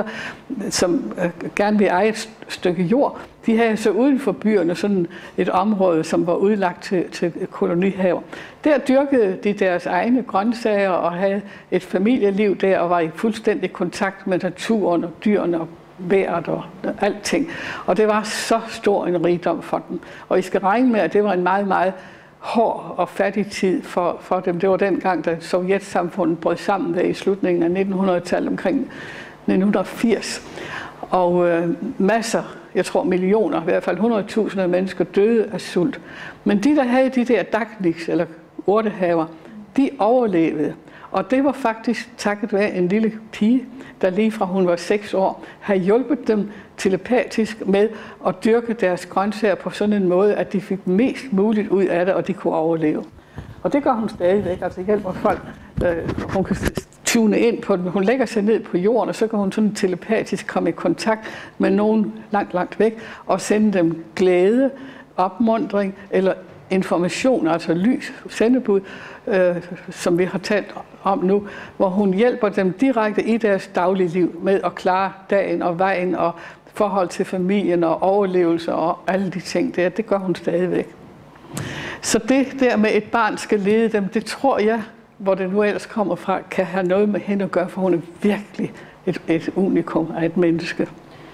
som gerne vil eje et stykke jord. De havde så uden for byerne sådan et område, som var udlagt til, til kolonihaver. Der dyrkede de deres egne grøntsager og havde et familieliv der og var i fuldstændig kontakt med naturen og dyrene og vejret og alting. Og det var så stor en rigdom for dem. Og I skal regne med, at det var en meget, meget hård og fattig tid for, for dem. Det var dengang, da Sovjetsamfundet brød sammen der i slutningen af nitten hundrede-tallet, omkring nitten firs. Og øh, masser, jeg tror millioner, i hvert fald hundrede tusinder af mennesker døde af sult. Men de, der havde de der dagniks, eller urtehaver, de overlevede. Og det var faktisk takket være en lille pige, der lige fra hun var seks år, havde hjulpet dem telepatisk med at dyrke deres grøntsager på sådan en måde, at de fik mest muligt ud af det, og de kunne overleve. Og det gør hun stadigvæk, altså hjælper folk. Hun kan tune ind på den. Hun lægger sig ned på jorden, og så kan hun sådan telepatisk komme i kontakt med nogen langt, langt væk, og sende dem glæde, opmuntring eller information, altså lys, sendebud, øh, som vi har talt om nu, hvor hun hjælper dem direkte i deres daglige liv med at klare dagen og vejen og forhold til familien og overlevelse og alle de ting der. Det gør hun stadigvæk. Så det der med, et barn skal lede dem, det tror jeg, hvor det nu ellers kommer fra, kan have noget med hende at gøre, for hun er virkelig et, et unikum af et menneske.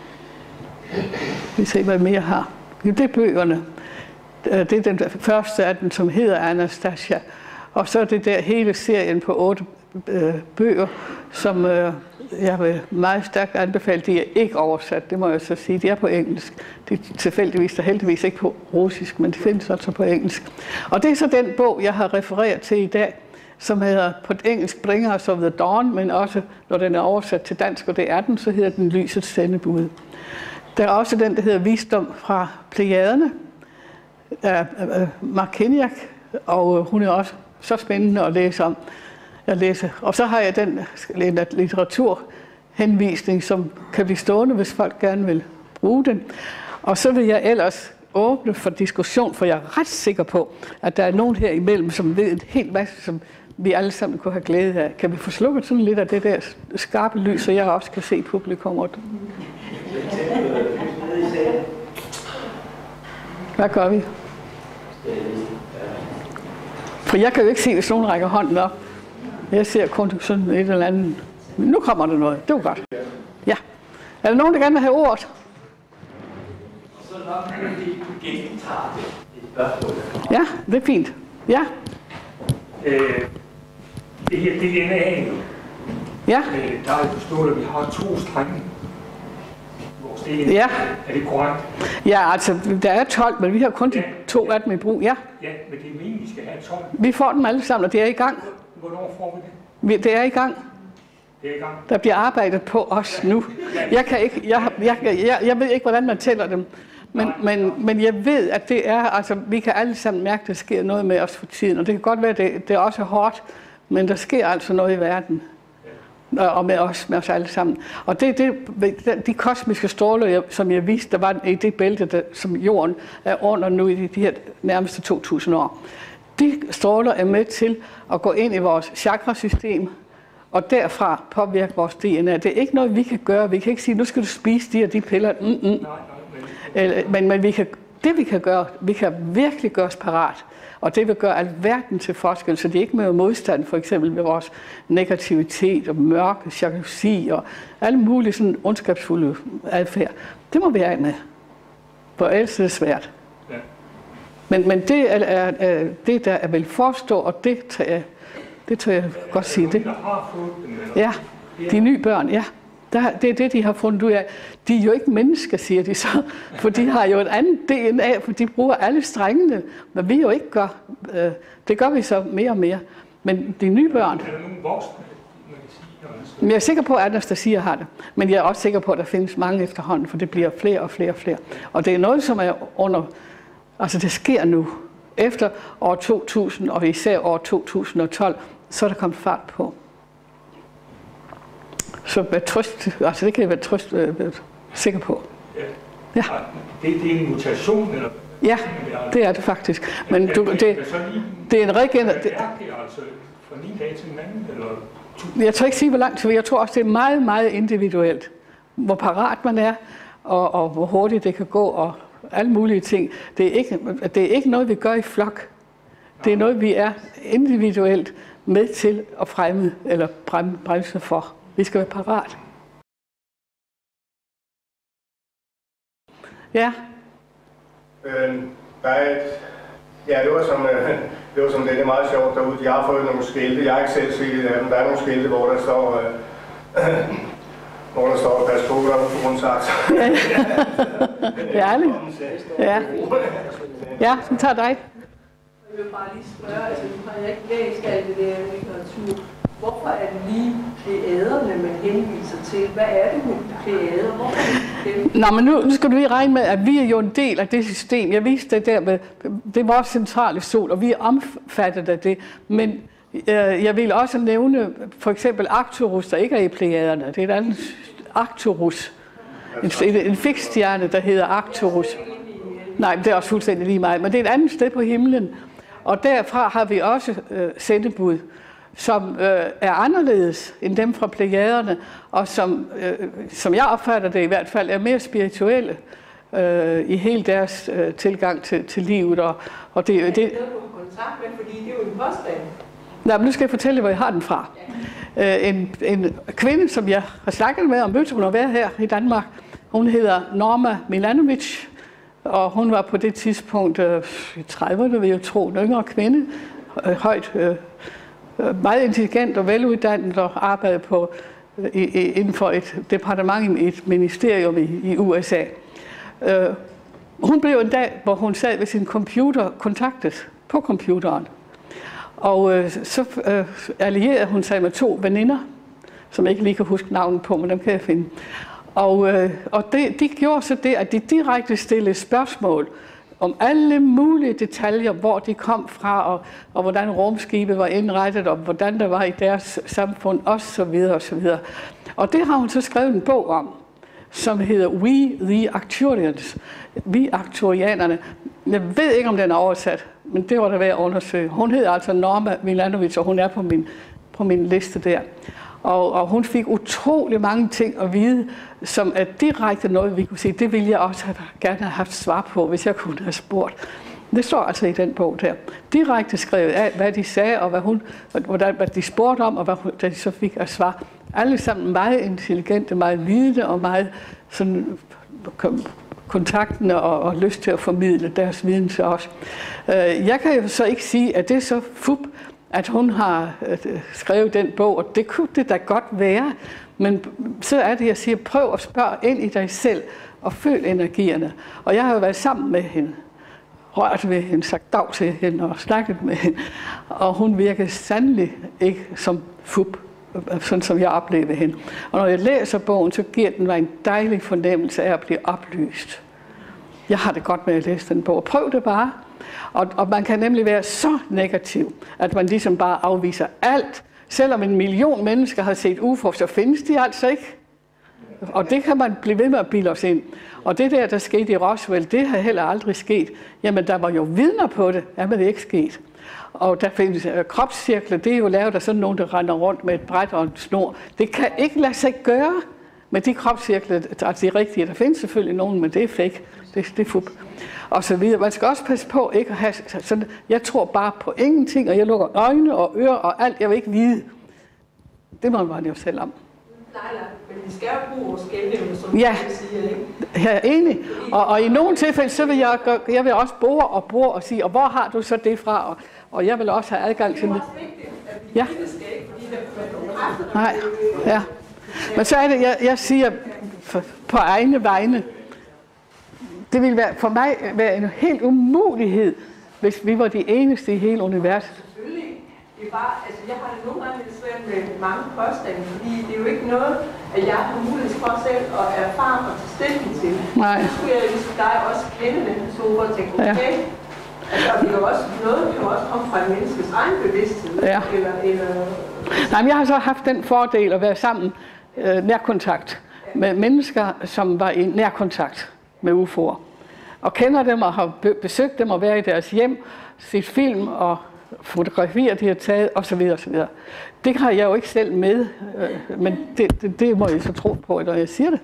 Vi ser, hvad mere har. Det er bøgerne. Det er den første af den, som hedder Anastasia. Og så er det der hele serien på otte øh, bøger, som øh, jeg vil meget stærkt anbefale. De er ikke oversat, det må jeg så sige. De er på engelsk. De er tilfældigvis og heldigvis ikke på russisk, men de findes altså på engelsk. Og det er så den bog, jeg har refereret til i dag, som hedder på engelsk Bringers of the Dawn, men også, når den er oversat til dansk, og det er den, så hedder den Lysets sendebud. Der er også den, der hedder Visdom fra Plejaderne, af Markiniak, og hun er også så spændende at læse om. Jeg læser. Og så har jeg den litteraturhenvisning, som kan blive stående, hvis folk gerne vil bruge den. Og så vil jeg ellers åbne for diskussion, for jeg er ret sikker på, at der er nogen her imellem, som ved en hel masse, som vi alle sammen kunne have glæde af. Kan vi få slukket sådan lidt af det der skarpe lys, så jeg også kan se publikum? Hvad gør vi? For jeg kan jo ikke se, hvis nogen rækker hånden op. Jeg ser kun sådan et eller andet. Nu kommer der noget. Det var godt. Ja. Er der nogen, der gerne vil have ordet? Så nok fordi du gentager det et spørgsmål. Ja, det er fint. Ja. Øh, det her, det er D N A jo. Ja. Øh, der er jo forstået, at vi har to strenge i vores D N A. Ja. Er det korrekt? Ja, altså, der er tolv, men vi har kun de Ja. to af dem i brug. Ja. Ja, men det er meningen, vi skal have tolv. Vi får dem alle sammen, og det er i gang. Hvornår får vi det? Vi- Det er i gang. Det er i gang. Der bliver arbejdet på os nu. Jeg, kan ikke, jeg, jeg, jeg, jeg ved ikke, hvordan man tæller dem, men, men, men jeg ved, at det er, altså, vi kan alle sammen mærke, at der sker noget med os for tiden, og det kan godt være, at det, det er også hårdt, men der sker altså noget i verden, og med os, med os alle sammen. Og det, det, de kosmiske stråler, som jeg viste, der var i det bælte, der, som jorden er under nu i de her nærmeste to tusind år, de stråler er med til at gå ind i vores chakrasystem, og derfra påvirke vores D N A. Det er ikke noget, vi kan gøre. Vi kan ikke sige, nu skal du spise de og de piller. Mm -mm. Men, men vi kan, det vi kan gøre, vi kan virkelig gøre os parat. Og det vil gøre alverden til forskel, så det ikke med modstand, for eksempel ved vores negativitet og mørke, jalousi og alle mulige sådan ondskabsfulde adfærd. Det må vi af med, for ellers er det svært. Ja. Men, men det er, er, er det, der er vel forstå, og det tør jeg, det tør jeg godt sige. Det. Ja, de nye børn, ja. Der, det er det, de har fundet ud af. De er jo ikke mennesker, siger de så, for de har jo et andet D N A, for de bruger alle strengene, men vi jo ikke gør. Det gør vi så mere og mere. Men de nye børn... Er der nogen voksne? Men jeg er sikker på, at Anastasia har det. Men jeg er også sikker på, at der findes mange efterhånden, for det bliver flere og flere og flere. Og det er noget, som er under... Altså, det sker nu. Efter år to tusind, og især år to tusind og tolv, så er der kommet fart på. Så vær trøst, altså det kan jeg være trøst, øh, sikker på. Ja. Ja. Det, det er en mutation, eller? Ja, det er det faktisk. Men du, det, det er en regeneration. Det er altså fra ni dage til en anden, eller? Jeg tør ikke sige, hvor langt, for jeg tror også, det er meget, meget individuelt. Hvor parat man er, og, og hvor hurtigt det kan gå, og alle mulige ting. Det er ikke, det er ikke noget, vi gør i flok. Det er noget, vi er individuelt med til at fremme, eller bremse for. Vi skal være parat. Ja. Øh, der er et, ja, det var som, øh, det var som det er meget sjovt derude. Jeg har fået nogle skilte. Jeg har ikke selv set det af dem. Der er nogle skilte, hvor der står, øh, hvor der står, pas på, der er på rundsagt. Ja, det er ærligt. Ja. Ja, så tager dig. Jeg vil bare lige spørge, altså nu har jeg ikke læst alt det der litteratur. Hvorfor er det lige pleaderne, man henviser til? Hvad er det med pleader? Hvorfor er det? Nå, men nu, nu skal du lige regne med, at vi er jo en del af det system. Jeg viste det der med, det er vores centrale sol, og vi er omfattet af det. Men øh, jeg vil også nævne for eksempel Arcturus, der ikke er i pleaderne. Det er et andet Arcturus. En, en, en fiksstjerne, der hedder Arcturus. Nej, det er også fuldstændig lige meget, men det er et andet sted på himlen. Og derfra har vi også øh, sendebud, som øh, er anderledes end dem fra plejaderne, og som, øh, som jeg opfatter det i hvert fald, er mere spirituelle øh, i hele deres øh, tilgang til, til livet. Og, og det, Er det det, noget, du har kontakt med, fordi det er jo en påstand? nej, men nu skal jeg fortælle, hvor jeg har den fra. Øh, en, en kvinde, som jeg har snakket med og mødt, hun har været her i Danmark, hun hedder Norma Milanovic, og hun var på det tidspunkt øh, i trediverne, vil jeg tro, en yngre kvinde, øh, højt, øh, meget intelligent og veluddannet og arbejdede på, øh, i, inden for et departement i et ministerium i, i U S A. Øh, hun blev en dag, hvor hun sad ved sin computer, kontaktet på computeren. Og øh, så øh, allierede hun sig med to veninder, som jeg ikke lige kan huske navnet på, men dem kan jeg finde. Og, øh, og det, de gjorde så det, at de direkte stillede spørgsmål om alle mulige detaljer, hvor de kom fra, og, og hvordan rumskibet var indrettet, og hvordan der var i deres samfund, osv. osv. Og det har hun så skrevet en bog om, som hedder We the Arcturians, vi Arcturianerne. Jeg ved ikke, om den er oversat, men det var der værd at undersøge. Hun hedder altså Norma Milanovic, og hun er på min, på min liste der. Og, og hun fik utrolig mange ting at vide, som er direkte noget, vi kunne sige, det ville jeg også have, gerne have haft svar på, hvis jeg kunne have spurgt. Det står altså i den bog der. Direkte skrevet af, hvad de sagde, og hvad, hun, hvad, hvad de spurgte om, og hvad hun, de så fik af svar. Alle sammen meget intelligente, meget vidende og meget sådan, kontaktende og, og lyst til at formidle deres viden til os. Jeg kan jo så ikke sige, at det er så fup, at hun har skrevet den bog, og det kunne det da godt være. Men så er det, jeg siger, prøv at spørge ind i dig selv og føl energierne. Og jeg har jo været sammen med hende, rørt ved hende, sagt dag til hende og snakket med hende. Og hun virkede sandelig ikke som fup, sådan som jeg oplevede hende. Og når jeg læser bogen, så giver den mig en dejlig fornemmelse af at blive oplyst. Jeg har det godt med at læse den bog. Prøv det bare. Og, og man kan nemlig være så negativ, at man ligesom bare afviser alt. Selvom en million mennesker har set U F O'er, så findes de altså ikke. Og det kan man blive ved med at bilde os ind. Og det der, der skete i Roswell, det har heller aldrig sket. Jamen, der var jo vidner på det, jamen det er ikke sket. Og der findes uh, kropscirkler, det er jo lavet af sådan nogen, der render rundt med et bræt og en snor. Det kan ikke lade sig gøre med de kropscirkler, altså de rigtige. Der findes selvfølgelig nogen, men det er fake. Det, det er fup. Og så videre. Man skal også passe på ikke at have sådan, jeg tror bare på ingenting, og jeg lukker øjne og ører og alt, jeg vil ikke vide. Det må man jo selv om. Nej, nej, men vi skal jo bruge vores skældning, som ja, du siger, ikke? Jeg er enig. Og, og i nogle tilfælde, så vil jeg, jeg vil også bore og bore og sige, og hvor har du så det fra? Og, og jeg vil også have adgang til det. Det er også vigtigt, at vi ja. Ikke skal ikke, fordi der kan være nogle kræfter, der nej, ja. Men så er det, jeg, jeg siger for, på egne vegne, det ville være, for mig være en helt umulighed, hvis vi var de eneste i hele universet. Selvfølgelig. Det er bare, altså jeg har det nogle gange lidt svært med mange påstande, fordi det er jo ikke noget, at jeg har mulighed for selv at erfare og tage stilling til. Nej. Så skulle jeg ligesom dig også kende den person og tænke, okay, ja. Altså det er jo også, noget kan jo også komme fra en menneskes egen bevidsthed. Ja. Eller, eller... Nej, men jeg har så haft den fordel at være sammen øh, nærkontakt med mennesker, som var i nærkontakt med U F O'er. Og kender dem og har besøgt dem og været i deres hjem, set film og fotografier, de har taget osv. osv. Det har jeg jo ikke selv med, men det, det, det må jeg så tro på, når jeg siger det.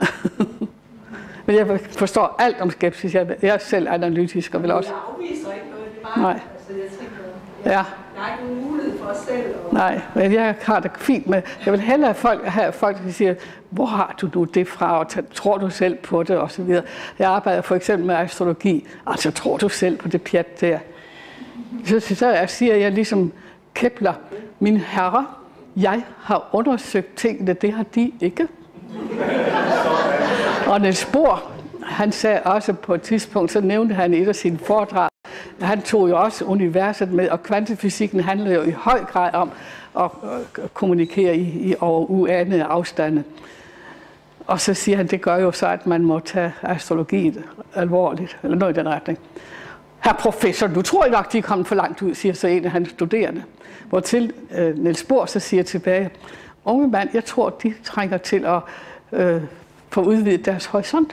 Men jeg forstår alt om skepsis. Jeg er selv analytisk og vil også... Jeg afviser ikke noget, det er bare... Nej. Altså, jeg tænker, jeg, ja. Der er ikke nogen mulighed for os selv. Og... Nej, men jeg har det fint med... Jeg vil hellere have folk, have folk der siger, hvor har du nu det fra, og tror du selv på det, og så videre. Jeg arbejder for eksempel med astrologi. Altså, tror du selv på det pjat der? Så, så jeg siger jeg ligesom Kepler, mine herrer, jeg har undersøgt tingene, det har de ikke. Og Niels Bohr, han sagde også på et tidspunkt, så nævnte han i et af sine foredrag, han tog jo også universet med, og kvantefysikken handler jo i høj grad om at kommunikere i, i over uanede afstande. Og så siger han, det gør jo så, at man må tage astrologi alvorligt, eller noget i den retning. Herr professor, du tror nok, de er kommet for langt ud, siger så en af hans studerende. Hvortil øh, Niels Bohr så siger tilbage, unge mand, jeg tror, de trænger til at øh, få udvidet deres horisont.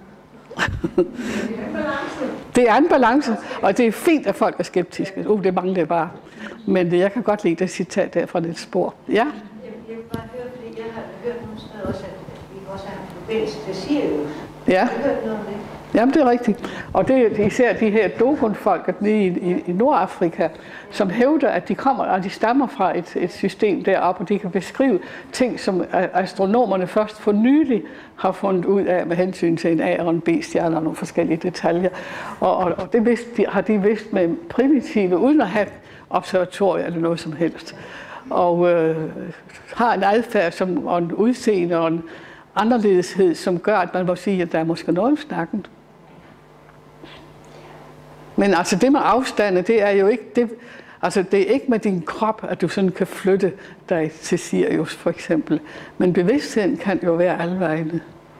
Det er en balance, og det er fint, at folk er skeptiske. Uh, det mangler bare. Men jeg kan godt lide det citat der fra Niels Bohr. Ja? Jeg vil bare høre, fordi jeg har hørt nogle steder også, at vi også har en forbindelse til Sirius. Ja. Har du hørt noget om det? Jamen, det er rigtigt. Og det er især de her Dogon-folk nede i, i, i Nordafrika, som hævder, at de kommer, og de stammer fra et, et system deroppe, og de kan beskrive ting, som astronomerne først for nylig har fundet ud af med hensyn til en A og en B-stjerne og nogle forskellige detaljer. Og, og, og det vidste, de, har de vidst med primitive, uden at have observatorier eller noget som helst. Og øh, har en adfærd som, og en udseende og en anderledeshed, som gør, at man må sige, at der er måske noget om snakken. Men altså det med afstande, det er jo ikke det, altså det er ikke med din krop, at du sådan kan flytte dig til Sirius for eksempel. Men bevidstheden kan jo være alvejende.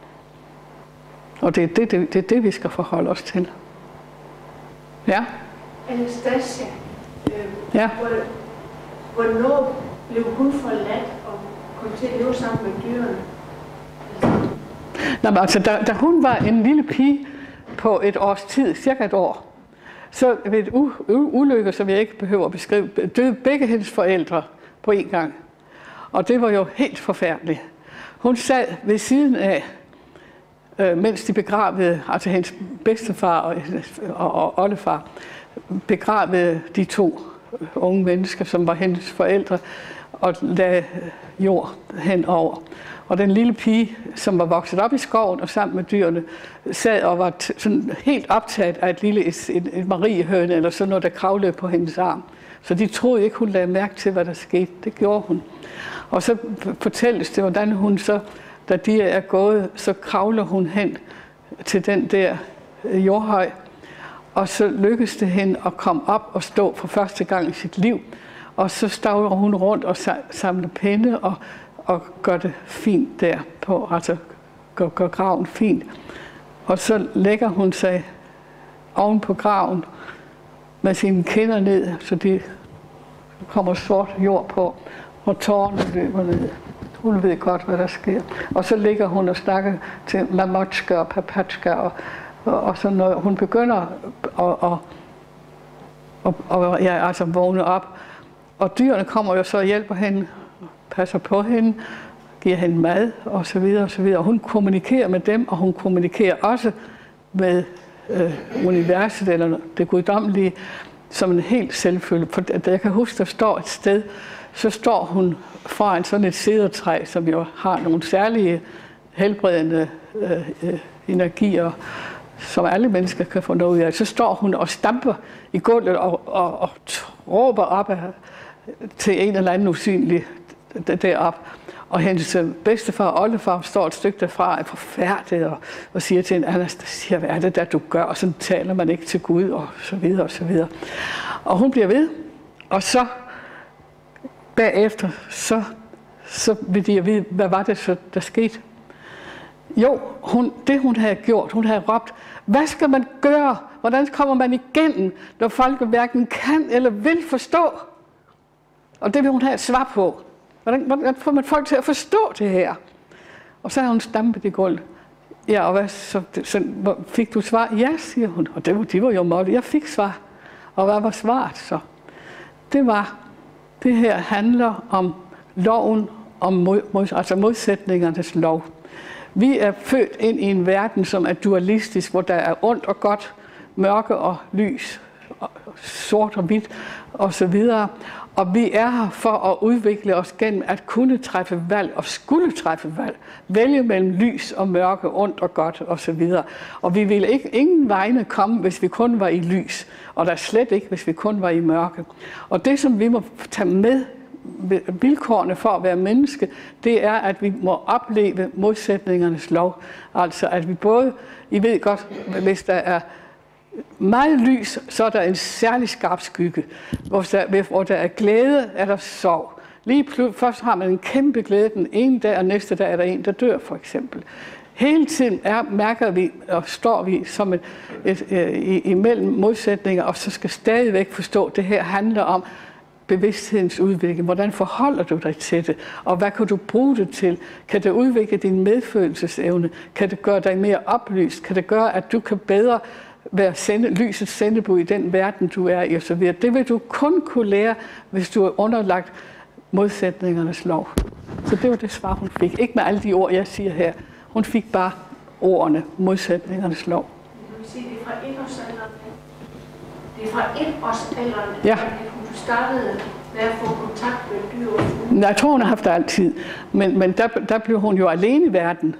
Og det er det, det, det, er det vi skal forholde os til. Ja? Anastasia, øh, ja. Hvornår blev hun forladt og kom til at leve sammen med dyrene? Nå, men altså, da, da hun var en lille pige på et års tid, cirka et år, så ved et u- u- ulykke, som jeg ikke behøver at beskrive, døde begge hendes forældre på en gang. Og det var jo helt forfærdeligt. Hun sad ved siden af, øh, mens de begravede, altså hendes bedstefar og, og, og oldefar, begravede de to unge mennesker, som var hendes forældre, og lagde jord henover. Og den lille pige, som var vokset op i skoven og sammen med dyrene, sad og var sådan helt optaget af et lille et, et, et mariehøne eller sådan noget, der kravlede på hendes arm. Så de troede ikke, hun lagde mærke til, hvad der skete. Det gjorde hun. Og så fortælles det, hvordan hun så, da de er gået, så kravler hun hen til den der jordhøj, og så lykkedes det hende at komme op og stå for første gang i sit liv. Og så stavler hun rundt og samler pinde og, og gør det fint der på, altså gør, gør graven fint. Og så lægger hun sig oven på graven med sine kinder ned, så de kommer sort jord på, og tårerne løber ned. Hun ved godt, hvad der sker. Og så ligger hun og snakker til mamotska og papatska og, og, og sådan noget. Hun begynder at, at, at, at, at ja, altså vågne op. Og dyrene kommer jo så og hjælper hende, passer på hende, giver hende mad og så videre og så videre. Og hun kommunikerer med dem, og hun kommunikerer også med øh, universet eller det guddommelige som en helt selvfølge. For jeg kan huske, der står et sted, så står hun foran sådan et cedertræ, som jo har nogle særlige helbredende øh, øh, energier, som alle mennesker kan få noget af. Så står hun og stamper i gulvet og, og, og råber op af, til en eller anden usynlig derop. Og hendes bedstefar og oldefar står et stykke derfra, er forfærdet og, og siger til hende, Anastasia, hvad er det der, du gør? Og sådan taler man ikke til Gud, og så videre, og så videre. Og hun bliver ved, og så bagefter, så, så vil de vide, hvad var det så, der skete? Jo, hun, det hun havde gjort, hun havde råbt, hvad skal man gøre? Hvordan kommer man igennem, når folk hverken kan eller vil forstå? Og det vil hun have et svar på. Hvordan, hvordan får man folk til at forstå det her? Og så har hun stampet i gulvet. Ja, og hvad, så, så fik du svar? Ja, siger hun. Og det, de var jo måtte. Jeg fik svar. Og hvad var svaret så? Det var, det her handler om loven, om mod, altså modsætningernes lov. Vi er født ind i en verden, som er dualistisk, hvor der er ondt og godt, mørke og lys, sort og hvidt osv. Og vi er her for at udvikle os gennem at kunne træffe valg og skulle træffe valg. Vælge mellem lys og mørke, ondt og godt osv. Og vi ville ikke ingen vegne komme, hvis vi kun var i lys. Og der slet ikke, hvis vi kun var i mørke. Og det, som vi må tage med, vilkårene for at være menneske, det er, at vi må opleve modsætningernes lov. Altså, at vi både, I ved godt, hvis der er meget lys, så er der en særlig skarp skygge. Hvor der, hvor der er glæde, er der sorg. Lige pludselig, først har man en kæmpe glæde den ene dag, og næste dag er der en, der dør, for eksempel. Hele tiden er, mærker vi og står vi som et, et, et, imellem modsætninger, og så skal stadigvæk forstå, at det her handler om bevidsthedens udvikling. Hvordan forholder du dig til det? Og hvad kan du bruge det til? Kan det udvikle din medfølelsesevne? Kan det gøre dig mere oplyst? Kan det gøre, at du kan bedre være sende, lysets sendebud i den verden, du er i, og så videre. Det vil du kun kunne lære, hvis du er underlagt modsætningernes lov. Så det var det svar, hun fik. Ikke med alle de ord, jeg siger her. Hun fik bare ordene, modsætningernes lov. Det vil sige, det er fra etårsalderen. Det er fra etårsalderen, ja. At du startede med at få kontakt med dyr og fugle. Jeg tror, hun har haft det altid. Men, men der, der blev hun jo alene i verden.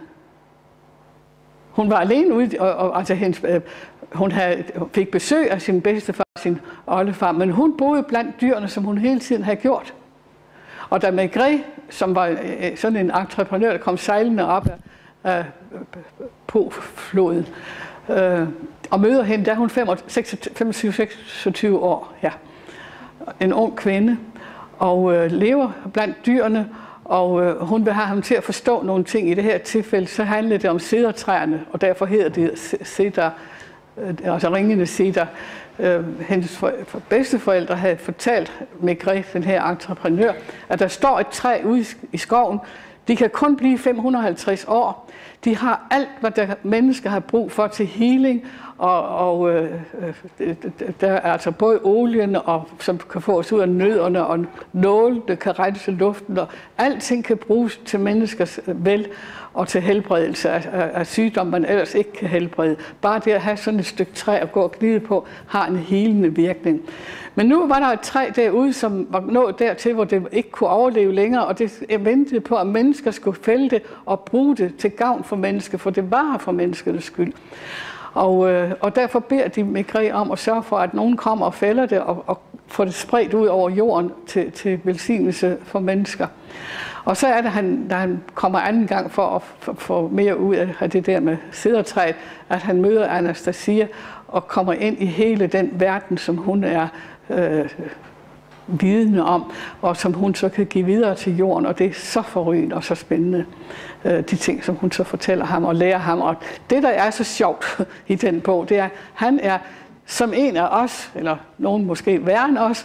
Hun var alene ude, og, og altså hendes, øh, hun havde, fik besøg af sin bedstefar og sin oldefar, men hun boede blandt dyrene, som hun hele tiden havde gjort. Og da Maigret, som var øh, sådan en entreprenør, der kom sejlende op af, af Po-floden, øh, og møder hende, der er hun femogtyve seksogtyve år, ja. En ung kvinde, og øh, lever blandt dyrene, og øh, hun vil have ham til at forstå nogle ting. I det her tilfælde, så handler det om cedertræerne, og derfor hedder det cedar, øh, altså ringende cedar. Øh, hendes for, for bedsteforældre havde fortalt Maigret, den her entreprenør, at der står et træ ude i, i skoven. De kan kun blive fem hundrede og halvtreds år. De har alt, hvad der mennesker har brug for til healing Og, og øh, der er altså både olien, og, som kan fås ud af nødderne, og nåle, der kan rense luften, og alting kan bruges til menneskers vel og til helbredelse af, af, af sygdomme, man ellers ikke kan helbrede. Bare det at have sådan et stykke træ at gå og glide på, har en helende virkning. Men nu var der et træ derude, som var nået dertil, hvor det ikke kunne overleve længere, og det ventede på, at mennesker skulle fælde det og bruge det til gavn for mennesker, for det var for menneskernes skyld. Og, øh, og derfor beder de Maigret om at sørge for, at nogen kommer og fælder det og, og får det spredt ud over jorden til, til velsignelse for mennesker. Og så er det, han, da han kommer anden gang for at få mere ud af det der med cedertræet, at han møder Anastasia og kommer ind i hele den verden, som hun er øh, vidne om, og som hun så kan give videre til jorden, og det er så forrygende og så spændende, øh, de ting, som hun så fortæller ham og lærer ham. Og det, der er så sjovt i den bog, det er, at han er som en af os, eller nogen måske værre end os,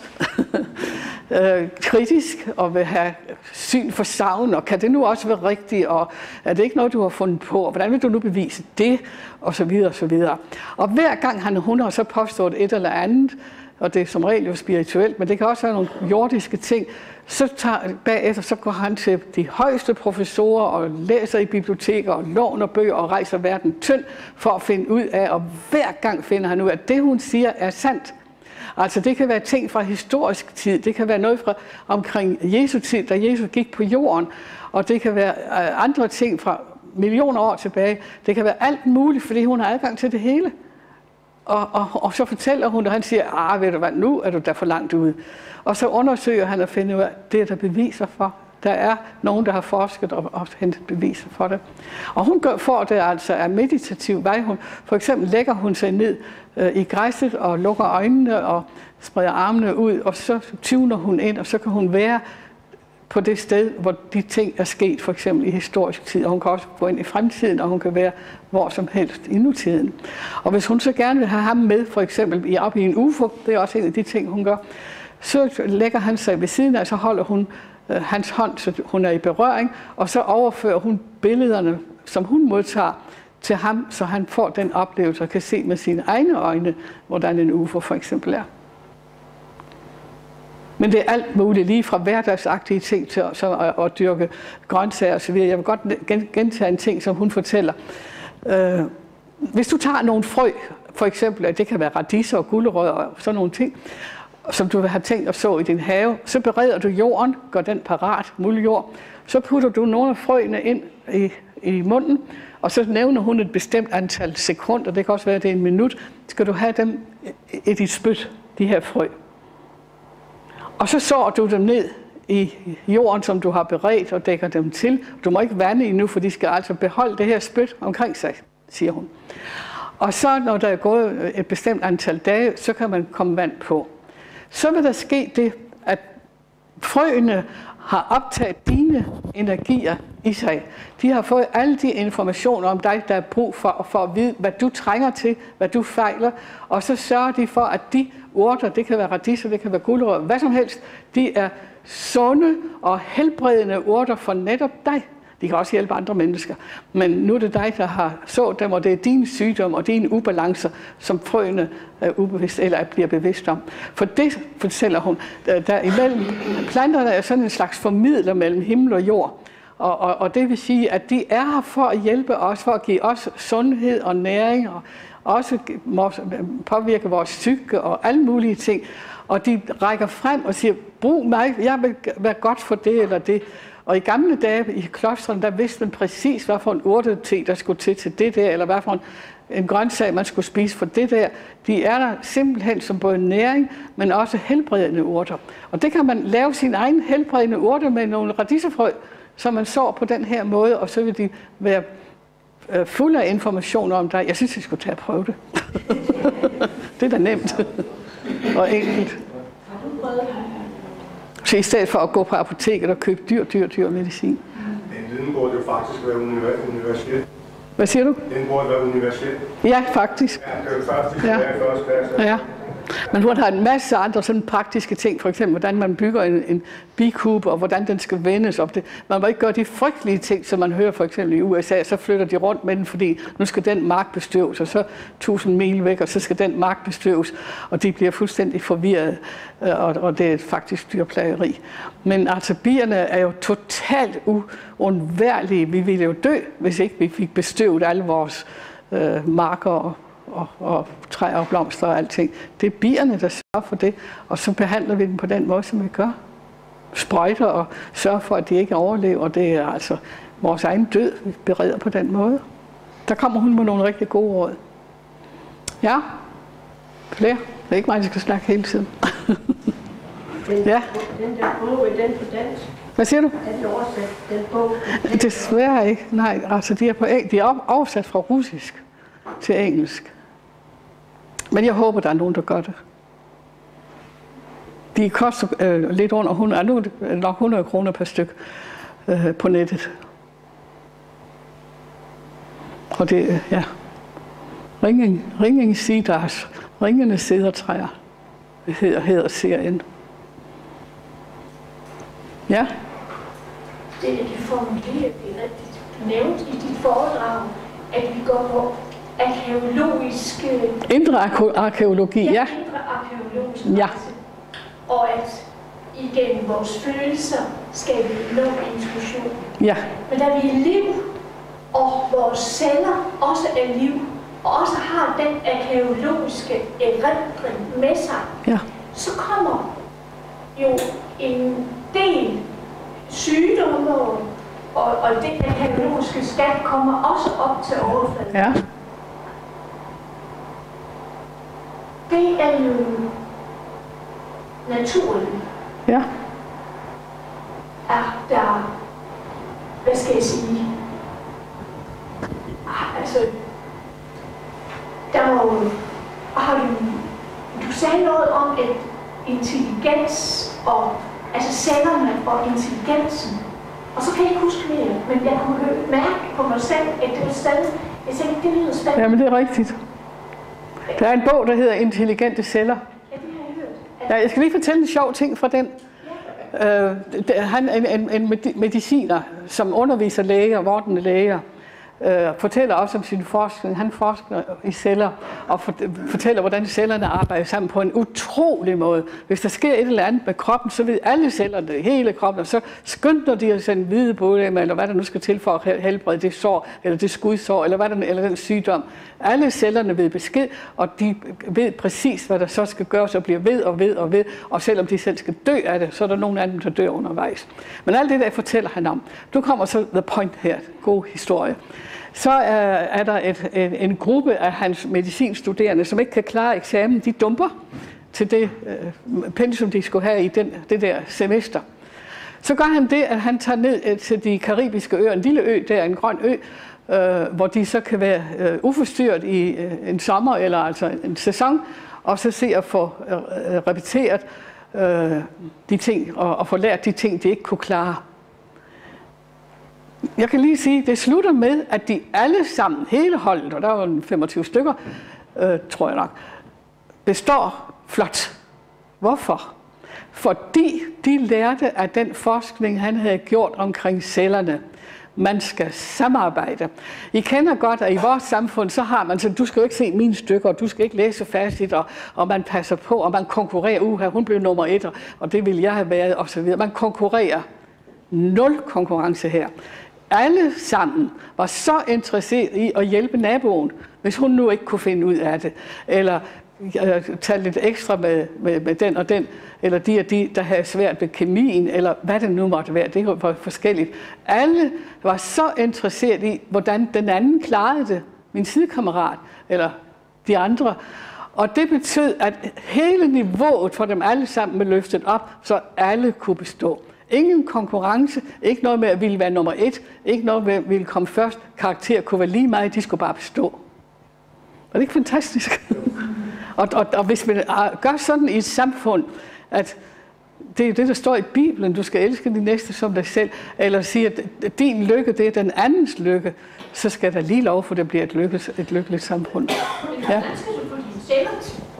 øh, kritisk og vil have syn for savn, og kan det nu også være rigtigt, og er det ikke noget, du har fundet på, og hvordan vil du nu bevise det, og så videre, og så videre. Og hver gang han, hun har så påstået et eller andet, og det er som regel jo spirituelt, men det kan også være nogle jordiske ting, så tager, bagefter så går han til de højeste professorer og læser i biblioteker og låner bøger og rejser verden tynd for at finde ud af, og hver gang finder han ud af, at det hun siger er sandt. Altså det kan være ting fra historisk tid, det kan være noget fra omkring Jesu tid, da Jesus gik på jorden, og det kan være andre ting fra millioner år tilbage. Det kan være alt muligt, fordi hun har adgang til det hele. Og, og, og så fortæller hun, og han siger, ah, ved du hvad, nu er du der for langt ude. Og så undersøger han at finde ud af, det er der beviser for. Der er nogen, der har forsket og, og hentet beviser for det. Og hun gør, får det altså af meditativ vej. Hun, for eksempel lægger hun sig ned øh, i græsset og lukker øjnene og spreder armene ud, og så tuner hun ind, og så kan hun være på det sted, hvor de ting er sket, for eksempel i historisk tid, og hun kan også gå ind i fremtiden, og hun kan være hvor som helst i nutiden. Og hvis hun så gerne vil have ham med, for eksempel op i en U F O, det er også en af de ting, hun gør, så lægger han sig ved siden af, så holder hun øh, hans hånd, så hun er i berøring, og så overfører hun billederne, som hun modtager, til ham, så han får den oplevelse og kan se med sine egne øjne, hvordan en U F O for eksempel er. Men det er alt muligt, lige fra hverdagsagtige ting til at, at, at dyrke grøntsager osv. Jeg vil godt gentage en ting, som hun fortæller. Øh, hvis du tager nogle frø, for eksempel, det kan være radiser og gulerødder og sådan nogle ting, som du vil have tænkt at så i din have, så bereder du jorden, gør den parat, muldjord, så putter du nogle af frøene ind i, i munden, og så nævner hun et bestemt antal sekunder, det kan også være, at det er en minut, skal du have dem i dit spyt, de her frø. Og så sår du dem ned i jorden, som du har beredt, og dækker dem til. Du må ikke vande endnu, for de skal altså beholde det her spyt omkring sig, siger hun. Og så, når der er gået et bestemt antal dage, så kan man komme vand på. Så vil der ske det, at frøene har optaget dine energier i sig. De har fået alle de informationer om dig, der er brug for, for at vide, hvad du trænger til, hvad du fejler, og så sørger de for, at de urter, det kan være radiser, det kan være gulerødder, hvad som helst, de er sunde og helbredende urter for netop dig. De kan også hjælpe andre mennesker, men nu er det dig, der har så dem, og det er dine sygdomme og dine ubalancer, som frøene er ubevidst eller bliver bevidst om. For det fortæller hun, der imellem planterne er sådan en slags formidler mellem himmel og jord, og, og, og det vil sige, at de er her for at hjælpe os, for at give os sundhed og næring, og også påvirke vores psyke og alle mulige ting. Og de rækker frem og siger, brug mig, jeg vil være godt for det eller det. Og i gamle dage i klostrene, der vidste man præcis, hvad for en urtete, der skulle til til det der, eller hvad for en, en grøntsag, man skulle spise for det der. De er der simpelthen som både næring, men også helbredende urter. Og det kan man lave sin egen helbredende urter med nogle radisefrø, som man sår på den her måde, og så vil de være øh, fulde af information om dig. Jeg synes, jeg skulle tage at prøve det. Det er da nemt og enkelt. Så i stedet for at gå på apoteket og købe dyr, dyr, dyr medicin. Den viden burde jo faktisk være universel. Hvad siger du? Den burde være universel. Ja, faktisk. Ja, det er jo faktisk, ja. Det er første klasse. Ja. Men hun har en masse andre sådan praktiske ting, for eksempel hvordan man bygger en, en bikube, og hvordan den skal vendes op. Det. Man må ikke gøre de frygtelige ting, som man hører for eksempel i U S A, så flytter de rundt med den, fordi nu skal den mark bestøves, og så tusind mil væk, og så skal den mark bestøves, og de bliver fuldstændig forvirret, og, og det er faktisk dyrplageri. Men altså, bierne er jo totalt uundværlige. Vi ville jo dø, hvis ikke vi fik bestøvet alle vores øh, marker og Og, og træer og blomster og alting. Det er bierne, der sørger for det, og så behandler vi dem på den måde, som vi gør. Sprøjter og sørger for, at de ikke overlever. Det er altså vores egen død, vi bereder på den måde. Der kommer hun med nogle rigtig gode råd. Ja? Flere? Det er ikke mig, der skal snakke hele tiden. Den, ja? Den der bog, er den på dansk? Hvad siger du? Er den oversat, den bog? Desværre ikke. Nej, altså de er, på, de er oversat fra russisk til engelsk. Men jeg håber, der er nogen, der gør det. De koster øh, lidt under hundrede, nu nok hundrede kroner per styk øh, på nettet. Og det er, ja, Ringing, Ringing Cedars, Ringende Cedertræer, hedder, hedder serien. Ja? Det er de formulerer det rigtigt. Du nævnte i dit foredrag, at vi går på arkæologiske... Indre arkæologi, ja. Ja, indre arkæologiske ja. Og at igennem vores følelser skal vi nå intuition. Ja. Men da vi er liv, og vores celler også er liv, og også har den arkæologiske erindring med sig, ja. så kommer jo en del sygdomme, og, og den arkæologiske skat kommer også op til overfladen. Ja. Det er jo naturligt. Ja. Er der, hvad skal jeg sige, altså, der må, har du, du sagde noget om, at intelligens og, altså cellerne og intelligensen, og så kan jeg ikke huske mere, men jeg kunne mærke på mig selv, at det var stadig, jeg tænkte, det lyder spændende. Ja, men det er rigtigt. Der er en bog, der hedder Intelligente celler. Ja, det har jeg hørt. Ja, jeg skal lige fortælle en sjov ting fra den. Ja. Øh, han er en, en, en mediciner, som underviser læger, vordende læger, øh, fortæller også om sin forskning. Han forsker i celler og for, fortæller, hvordan cellerne arbejder sammen på en utrolig måde. Hvis der sker et eller andet med kroppen, så ved alle cellerne, hele kroppen, og så skynder de at sende hvide på dem, eller hvad der nu skal til for at helbrede det sår, eller det skudsår, eller, hvad der, eller den sygdom. Alle cellerne ved besked, og de ved præcis, hvad der så skal gøres, og bliver ved og ved og ved, og selvom de selv skal dø af det, så er der nogle af dem, der dør undervejs. Men alt det der fortæller han om. Nu kommer så the point her, god historie. Så er, er der et, en, en gruppe af hans medicinstuderende, som ikke kan klare eksamen, de dumper til det øh, pensum, de skulle have i den, det der semester. Så gør han det, at han tager ned til de karibiske øer, en lille ø, der en grøn ø, øh, hvor de så kan være øh, uforstyrret i øh, en sommer eller altså en sæson, og så se at få øh, repeteret øh, de ting, og, og få lært de ting, de ikke kunne klare. Jeg kan lige sige, det slutter med, at de alle sammen, hele holdet, og der var femogtyve stykker, øh, tror jeg nok, består flot. Hvorfor? Fordi de lærte af den forskning, han havde gjort omkring cellerne. Man skal samarbejde. I kender godt, at i vores samfund, så har man sådan, du skal jo ikke se mine stykker, du skal ikke læse færdigt, og, og man passer på, og man konkurrerer. Uha, hun blev nummer et, og det ville jeg have været, og så videre. Man konkurrerer. Nul konkurrence her. Alle sammen var så interesseret i at hjælpe naboen, hvis hun nu ikke kunne finde ud af det. Eller øh, tage lidt ekstra med, med, med den og den, eller de og de, der havde svært med kemien, eller hvad det nu måtte være. Det var forskelligt. Alle var så interesseret i, hvordan den anden klarede det. Min sidekammerat, eller de andre. Og det betød, at hele niveauet for dem alle sammen blev løftet op, så alle kunne bestå. Ingen konkurrence, ikke noget med at ville være nummer et, ikke noget med at ville komme først. Karakter kunne være lige meget, de skulle bare bestå. Er det ikke fantastisk? og, og, og hvis man gør sådan i et samfund, at det er det, der står i Bibelen, du skal elske din næste som dig selv, eller sige, at din lykke, det er den andens lykke, så skal der lige lov for, at det bliver et, lykkes, et lykkeligt samfund. Ja. Hvordan skal du få dine celler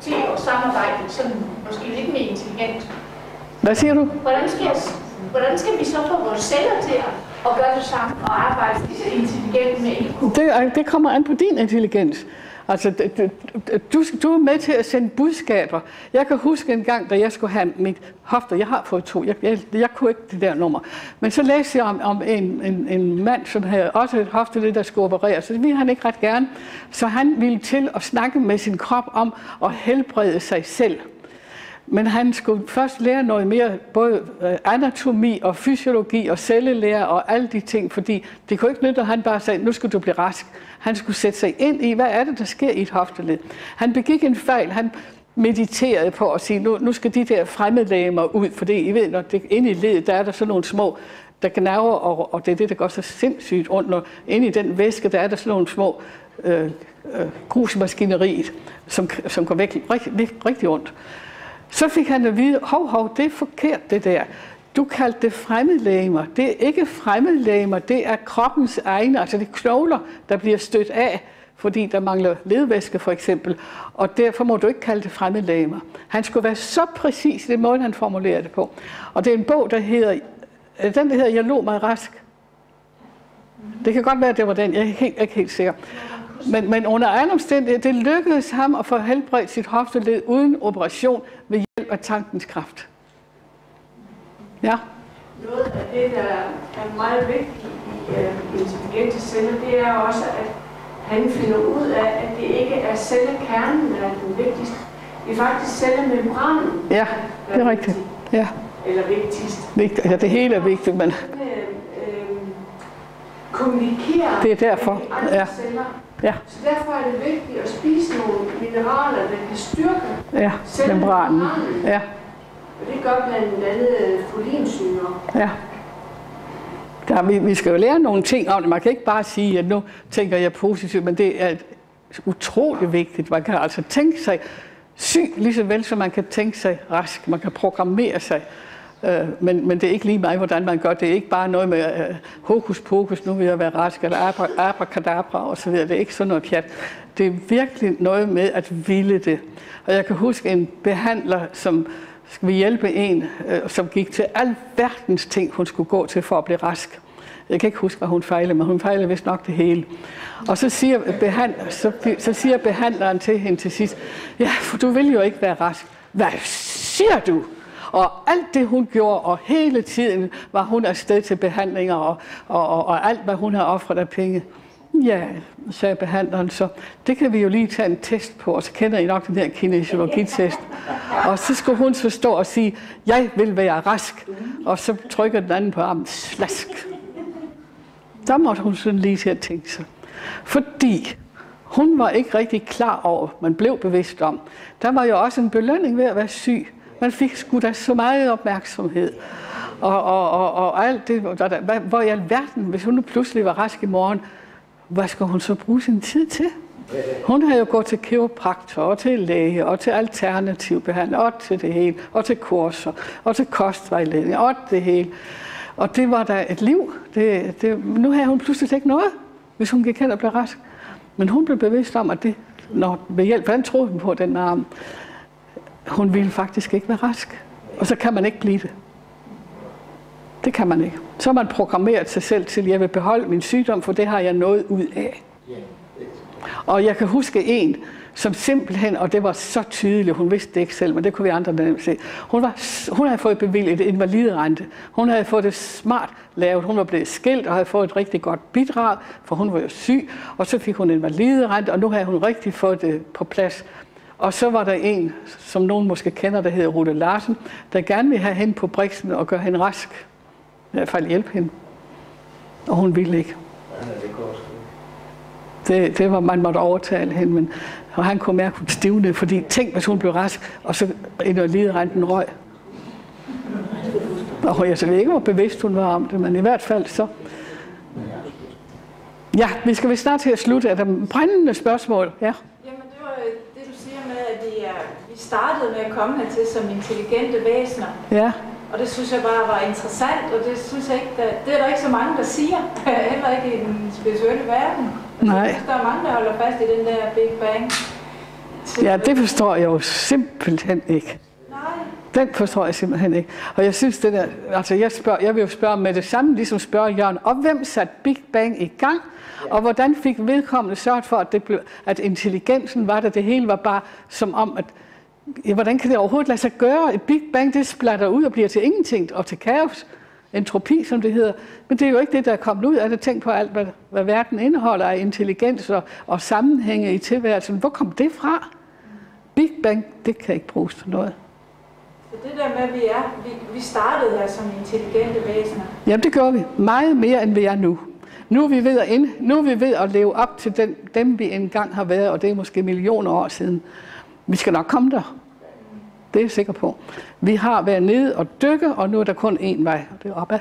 til at samarbejde sådan måske lidt mere intelligent. Hvad siger du? Hvordan skal, jeg, hvordan skal vi så få vores celler til at, at gøre det samme og arbejde lige så intelligent med I Q? Det, det kommer an på din intelligens. Altså, du, du er med til at sende budskaber. Jeg kan huske en gang, da jeg skulle have mit hofter. Jeg har fået to. Jeg, jeg, jeg kunne ikke det der nummer. Men så læste jeg om, om en, en, en mand, som havde også et hofteled, der skulle opereres. Så det ville han ikke ret gerne. Så han ville til at snakke med sin krop om at helbrede sig selv. Men han skulle først lære noget mere, både anatomi og fysiologi og cellelære og alle de ting, fordi det kunne ikke nytte, at han bare sagde, nu skal du blive rask. Han skulle sætte sig ind i, hvad er det, der sker i et hofteled. Han begik en fejl. Han mediterede på at sige, nu, nu skal de der fremmedlegemer ud, fordi I ved, når det inde i ledet, der er der sådan nogle små, der gnaver, og, og det er det, der går så sindssygt rundt. Når inde i den væske, der er der sådan nogle små øh, øh, grusmaskineriet, som, som går væk, rigtig, væk, rigtig ondt. Så fik han at vide, hov, hov, det er forkert det der. Du kaldte det fremmedlegemer. Det er ikke fremmedlegemer, det er kroppens egne, altså det knogler, der bliver stødt af, fordi der mangler ledvæske for eksempel. Og derfor må du ikke kalde det fremmedlegemer. Han skulle være så præcis i den måde, han formulerede det på. Og det er en bog, der hedder, den der hedder Jeg lå mig rask. Det kan godt være, at det var den, jeg er helt, ikke helt sikker. Men, men under anden omstændighed, det lykkedes ham at få helbredt sit hofteled uden operation ved hjælp af tankens kraft. Ja? Noget af det, der er meget vigtigt i uh, intelligente celler, det er også, at han finder ud af, at det ikke er cellekernen, der er den vigtigste. Det er faktisk cellemembranen. Ja, det er rigtigt. Ja. Eller vigtigst. Vigtigt. Ja, det hele er vigtigt, men... kommunikere det er derfor. med de andre Ja. celler. Ja. Så derfor er det vigtigt at spise nogle mineraler, der kan styrke Ja, membranen. Ja. Og det gør blandt andet folinsyre. Ja. Der, vi, vi skal jo lære nogle ting om det. Man kan ikke bare sige, at nu tænker jeg positivt, men det er utroligt vigtigt. Man kan altså tænke sig syg, lige så vel som man kan tænke sig rask. Man kan programmere sig. Øh, men, men det er ikke lige meget, hvordan man gør det. Det er ikke bare noget med uh, hokus pokus, nu vil jeg være rask, eller abra, abracadabra osv. Det er ikke sådan noget pjat. Det er virkelig noget med at ville det. Og jeg kan huske en behandler, som skulle hjælpe en, øh, som gik til alverdens ting, hun skulle gå til for at blive rask. Jeg kan ikke huske, hvad hun fejlede, men hun fejlede vist nok det hele. Og så siger, behandler, så, så siger behandleren til hende til sidst, ja, for du vil jo ikke være rask. Hvad siger du? Og alt det, hun gjorde, og hele tiden var hun afsted til behandlinger, og, og, og, og alt, hvad hun har offret af penge. Ja, sagde behandleren så, det kan vi jo lige tage en test på, og så kender I nok den her kinesiologitest. Og så skulle hun så stå og sige, jeg vil være rask, og så trykker den anden på armen, slask. Der måtte hun sådan lige til at tænke sig. Fordi hun var ikke rigtig klar over, man blev bevidst om, der var jo også en belønning ved at være syg. Man fik sgu da så meget opmærksomhed. Og, og, og, og alt det, der, der, hvor i alverden, hvis hun nu pludselig var rask i morgen, hvad skal hun så bruge sin tid til? Hun havde jo gået til kiropraktor, og til læge, og til alternativ behandling, og til det hele, og til kurser, og til kostvejledning, og det hele. Og det var da et liv. Det, det, nu havde hun pludselig ikke noget, hvis hun gik hen og blev rask. Men hun blev bevidst om, at det, når ved hjælp, hvordan troede hun på den arm, hun ville faktisk ikke være rask. Og så kan man ikke blive det. Det kan man ikke. Så har man programmeret sig selv til, at jeg vil beholde min sygdom, for det har jeg noget ud af. Og jeg kan huske en, som simpelthen, og det var så tydeligt, hun vidste det ikke selv, men det kunne vi andre nemt se. Hun, var, hun havde fået bevilget invalidrente. Hun havde fået det smart lavet. Hun var blevet skilt og havde fået et rigtig godt bidrag, for hun var jo syg. Og så fik hun invalidrente, og nu havde hun rigtig fået det på plads. Og så var der en, som nogen måske kender, der hedder Rutte Larsen, der gerne ville have hende på Brixen og gøre hende rask. I hvert fald hjælpe hende. Og hun ville ikke. Det, det var, man måtte overtale hende, men og han kunne mærke, at hun stivnede, fordi tænk, hvis hun blev rask, og så invalidrenten røg. Og jeg så ikke var bevidst, hun var om det, men i hvert fald så. Ja, vi skal vist snart til at slutte. Er der brændende spørgsmål? Ja. Jamen, det var det, du siger med, at vi, er, vi startede med at komme hertil som intelligente væsener. Ja. Og det synes jeg bare var interessant, og det synes jeg ikke, der, det er der ikke så mange, der siger, heller ikke i den spirituelle verden. Nej. Der er mange, der holder fast i den der Big Bang. Ja, det forstår jeg jo simpelthen ikke. Nej. Den forstår jeg simpelthen ikke. Og jeg synes, det der, altså jeg, spørger, jeg vil jo spørge med det samme, ligesom spørger Jørgen, og hvem satte Big Bang i gang? Og hvordan fik vedkommende sørget for, at, det blev, at intelligensen var der, det hele var bare som om, at ja, hvordan kan det overhovedet lade sig gøre? Et Big Bang, det splatter ud og bliver til ingenting, og til kaos, entropi, som det hedder. Men det er jo ikke det, der er kommet ud af det. Tænk på alt, hvad, hvad verden indeholder af intelligens og, og sammenhænge i tilværelsen. Hvor kom det fra? Big Bang, det kan ikke bruges til noget. Så det der med, at vi, er, vi, vi startede her som intelligente væsener. Jamen, det gør vi. Meget mere, end vi er nu. Nu er vi ved at, ind, nu er vi ved at leve op til den, dem, vi engang har været, og det er måske millioner år siden. Vi skal nok komme der. Det er jeg sikker på. Vi har været nede og dykke, og nu er der kun én vej, og det er opad.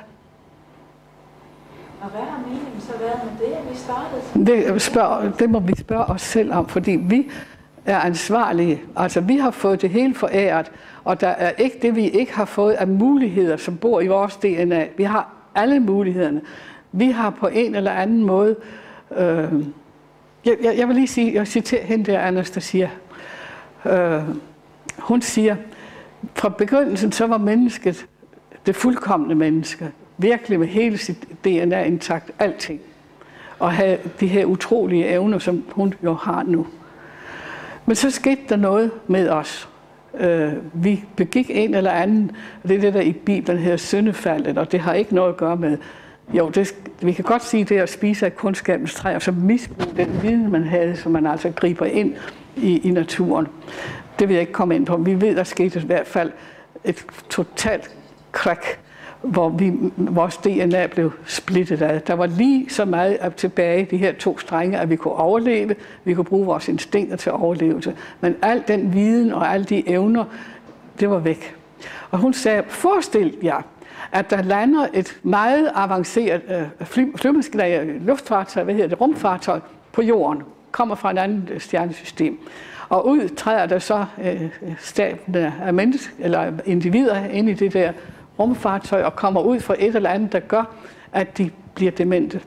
Og hvad har meningen så været med det, at vi startede? Det, spørg, det må vi spørge os selv om, fordi vi er ansvarlige. Altså, vi har fået det hele foræret, og der er ikke det, vi ikke har fået af muligheder, som bor i vores D N A. Vi har alle mulighederne. Vi har på en eller anden måde... Øh, jeg, jeg vil lige sige, jeg citerer hende der, Anastasia. Øh, hun siger, fra begyndelsen så var mennesket det fuldkomne menneske. Virkelig med hele sit D N A intakt, alting. Og have de her utrolige evner, som hun jo har nu. Men så skete der noget med os. Øh, vi begik en eller anden, og det er det, der i Bibelen hedder syndefaldet, og det har ikke noget at gøre med, jo, det, vi kan godt sige det at spise af kundskabens træ, og så misbruge den viden, man havde, så man altså griber ind i, i naturen. Det vil jeg ikke komme ind på. Vi ved, der skete i hvert fald et totalt krak, hvor vi, vores D N A blev splittet af. Der var lige så meget tilbage, de her to strenge, at vi kunne overleve. Vi kunne bruge vores instinkter til overlevelse. Men al den viden og alle de evner, det var væk. Og hun sagde, forestil jer, at der lander et meget avanceret øh, fly, luftfartøj, hvad hedder det, rumfartøj på jorden, kommer fra et andet stjernesystem. Og ud træder der så øh, staten af mennesker, eller individer ind i det der rumfartøj og kommer ud for et eller andet, der gør, at de bliver demente.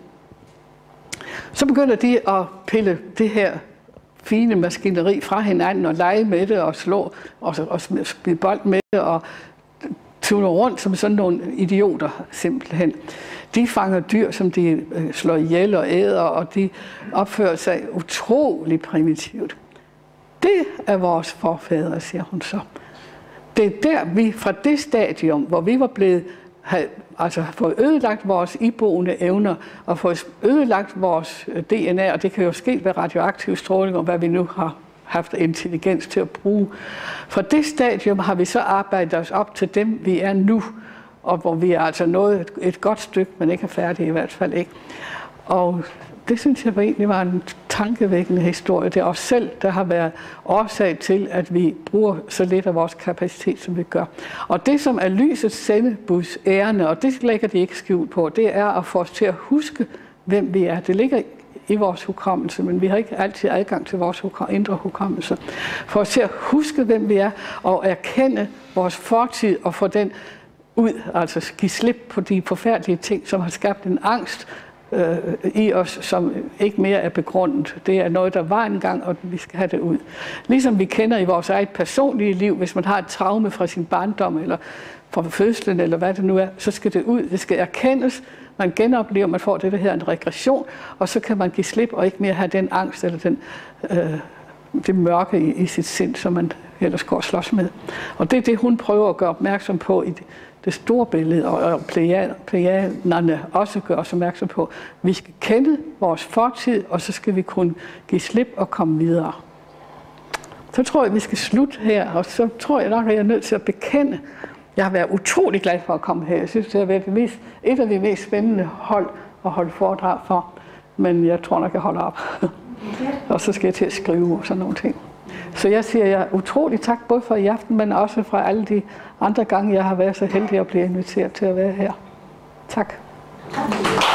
Så begynder de at pille det her fine maskineri fra hinanden og lege med det og slå og, og spille bold med det og tuner rundt som sådan nogle idioter simpelthen. De fanger dyr, som de slår ihjel og æder, og de opfører sig utrolig primitivt. Det er vores forfædre, siger hun så. Det er der, vi fra det stadium, hvor vi var blevet, havde, altså fået ødelagt vores iboende evner, og fået ødelagt vores D N A, og det kan jo ske ved radioaktiv stråling, og hvad vi nu har haft intelligens til at bruge. Fra det stadium har vi så arbejdet os op til dem, vi er nu, og hvor vi er altså nået et, et godt stykke, men ikke er færdige i hvert fald ikke. Og det synes jeg egentlig var en tankevækkende historie. Det er os selv, der har været årsag til, at vi bruger så lidt af vores kapacitet, som vi gør. Og det, som er lysets sendebus ærende, og det lægger de ikke skjult på, det er at få os til at huske, hvem vi er. Det ligger i vores hukommelse, men vi har ikke altid adgang til vores indre hukommelse. For os til at huske, hvem vi er, og erkende vores fortid og få den ud, altså give slip på de forfærdelige ting, som har skabt en angst øh, i os, som ikke mere er begrundet. Det er noget, der var engang, og vi skal have det ud. Ligesom vi kender i vores eget personlige liv, hvis man har et traume fra sin barndom, eller fra fødslen, eller hvad det nu er, så skal det ud. Det skal erkendes, man genoplever, man får det, der hedder en regression, og så kan man give slip og ikke mere have den angst, eller den, øh, det mørke i, i sit sind, som man ellers går og slås med. Og det er det, hun prøver at gøre opmærksom på i det, det store billede, og, og plejanerne også gør os opmærksom på. Vi skal kende vores fortid, og så skal vi kunne give slip og komme videre. Så tror jeg, vi skal slutte her, og så tror jeg nok, at jeg er nødt til at bekende. Jeg har været utrolig glad for at komme her. Jeg synes, det har været det mest, et af de mest spændende hold at holde foredrag for. Men jeg tror nok, jeg holder op. Og så skal jeg til at skrive og sådan nogle ting. Så jeg siger jer utrolig tak, både for i aften, men også fra alle de andre gange, jeg har været så heldig at blive inviteret til at være her. Tak.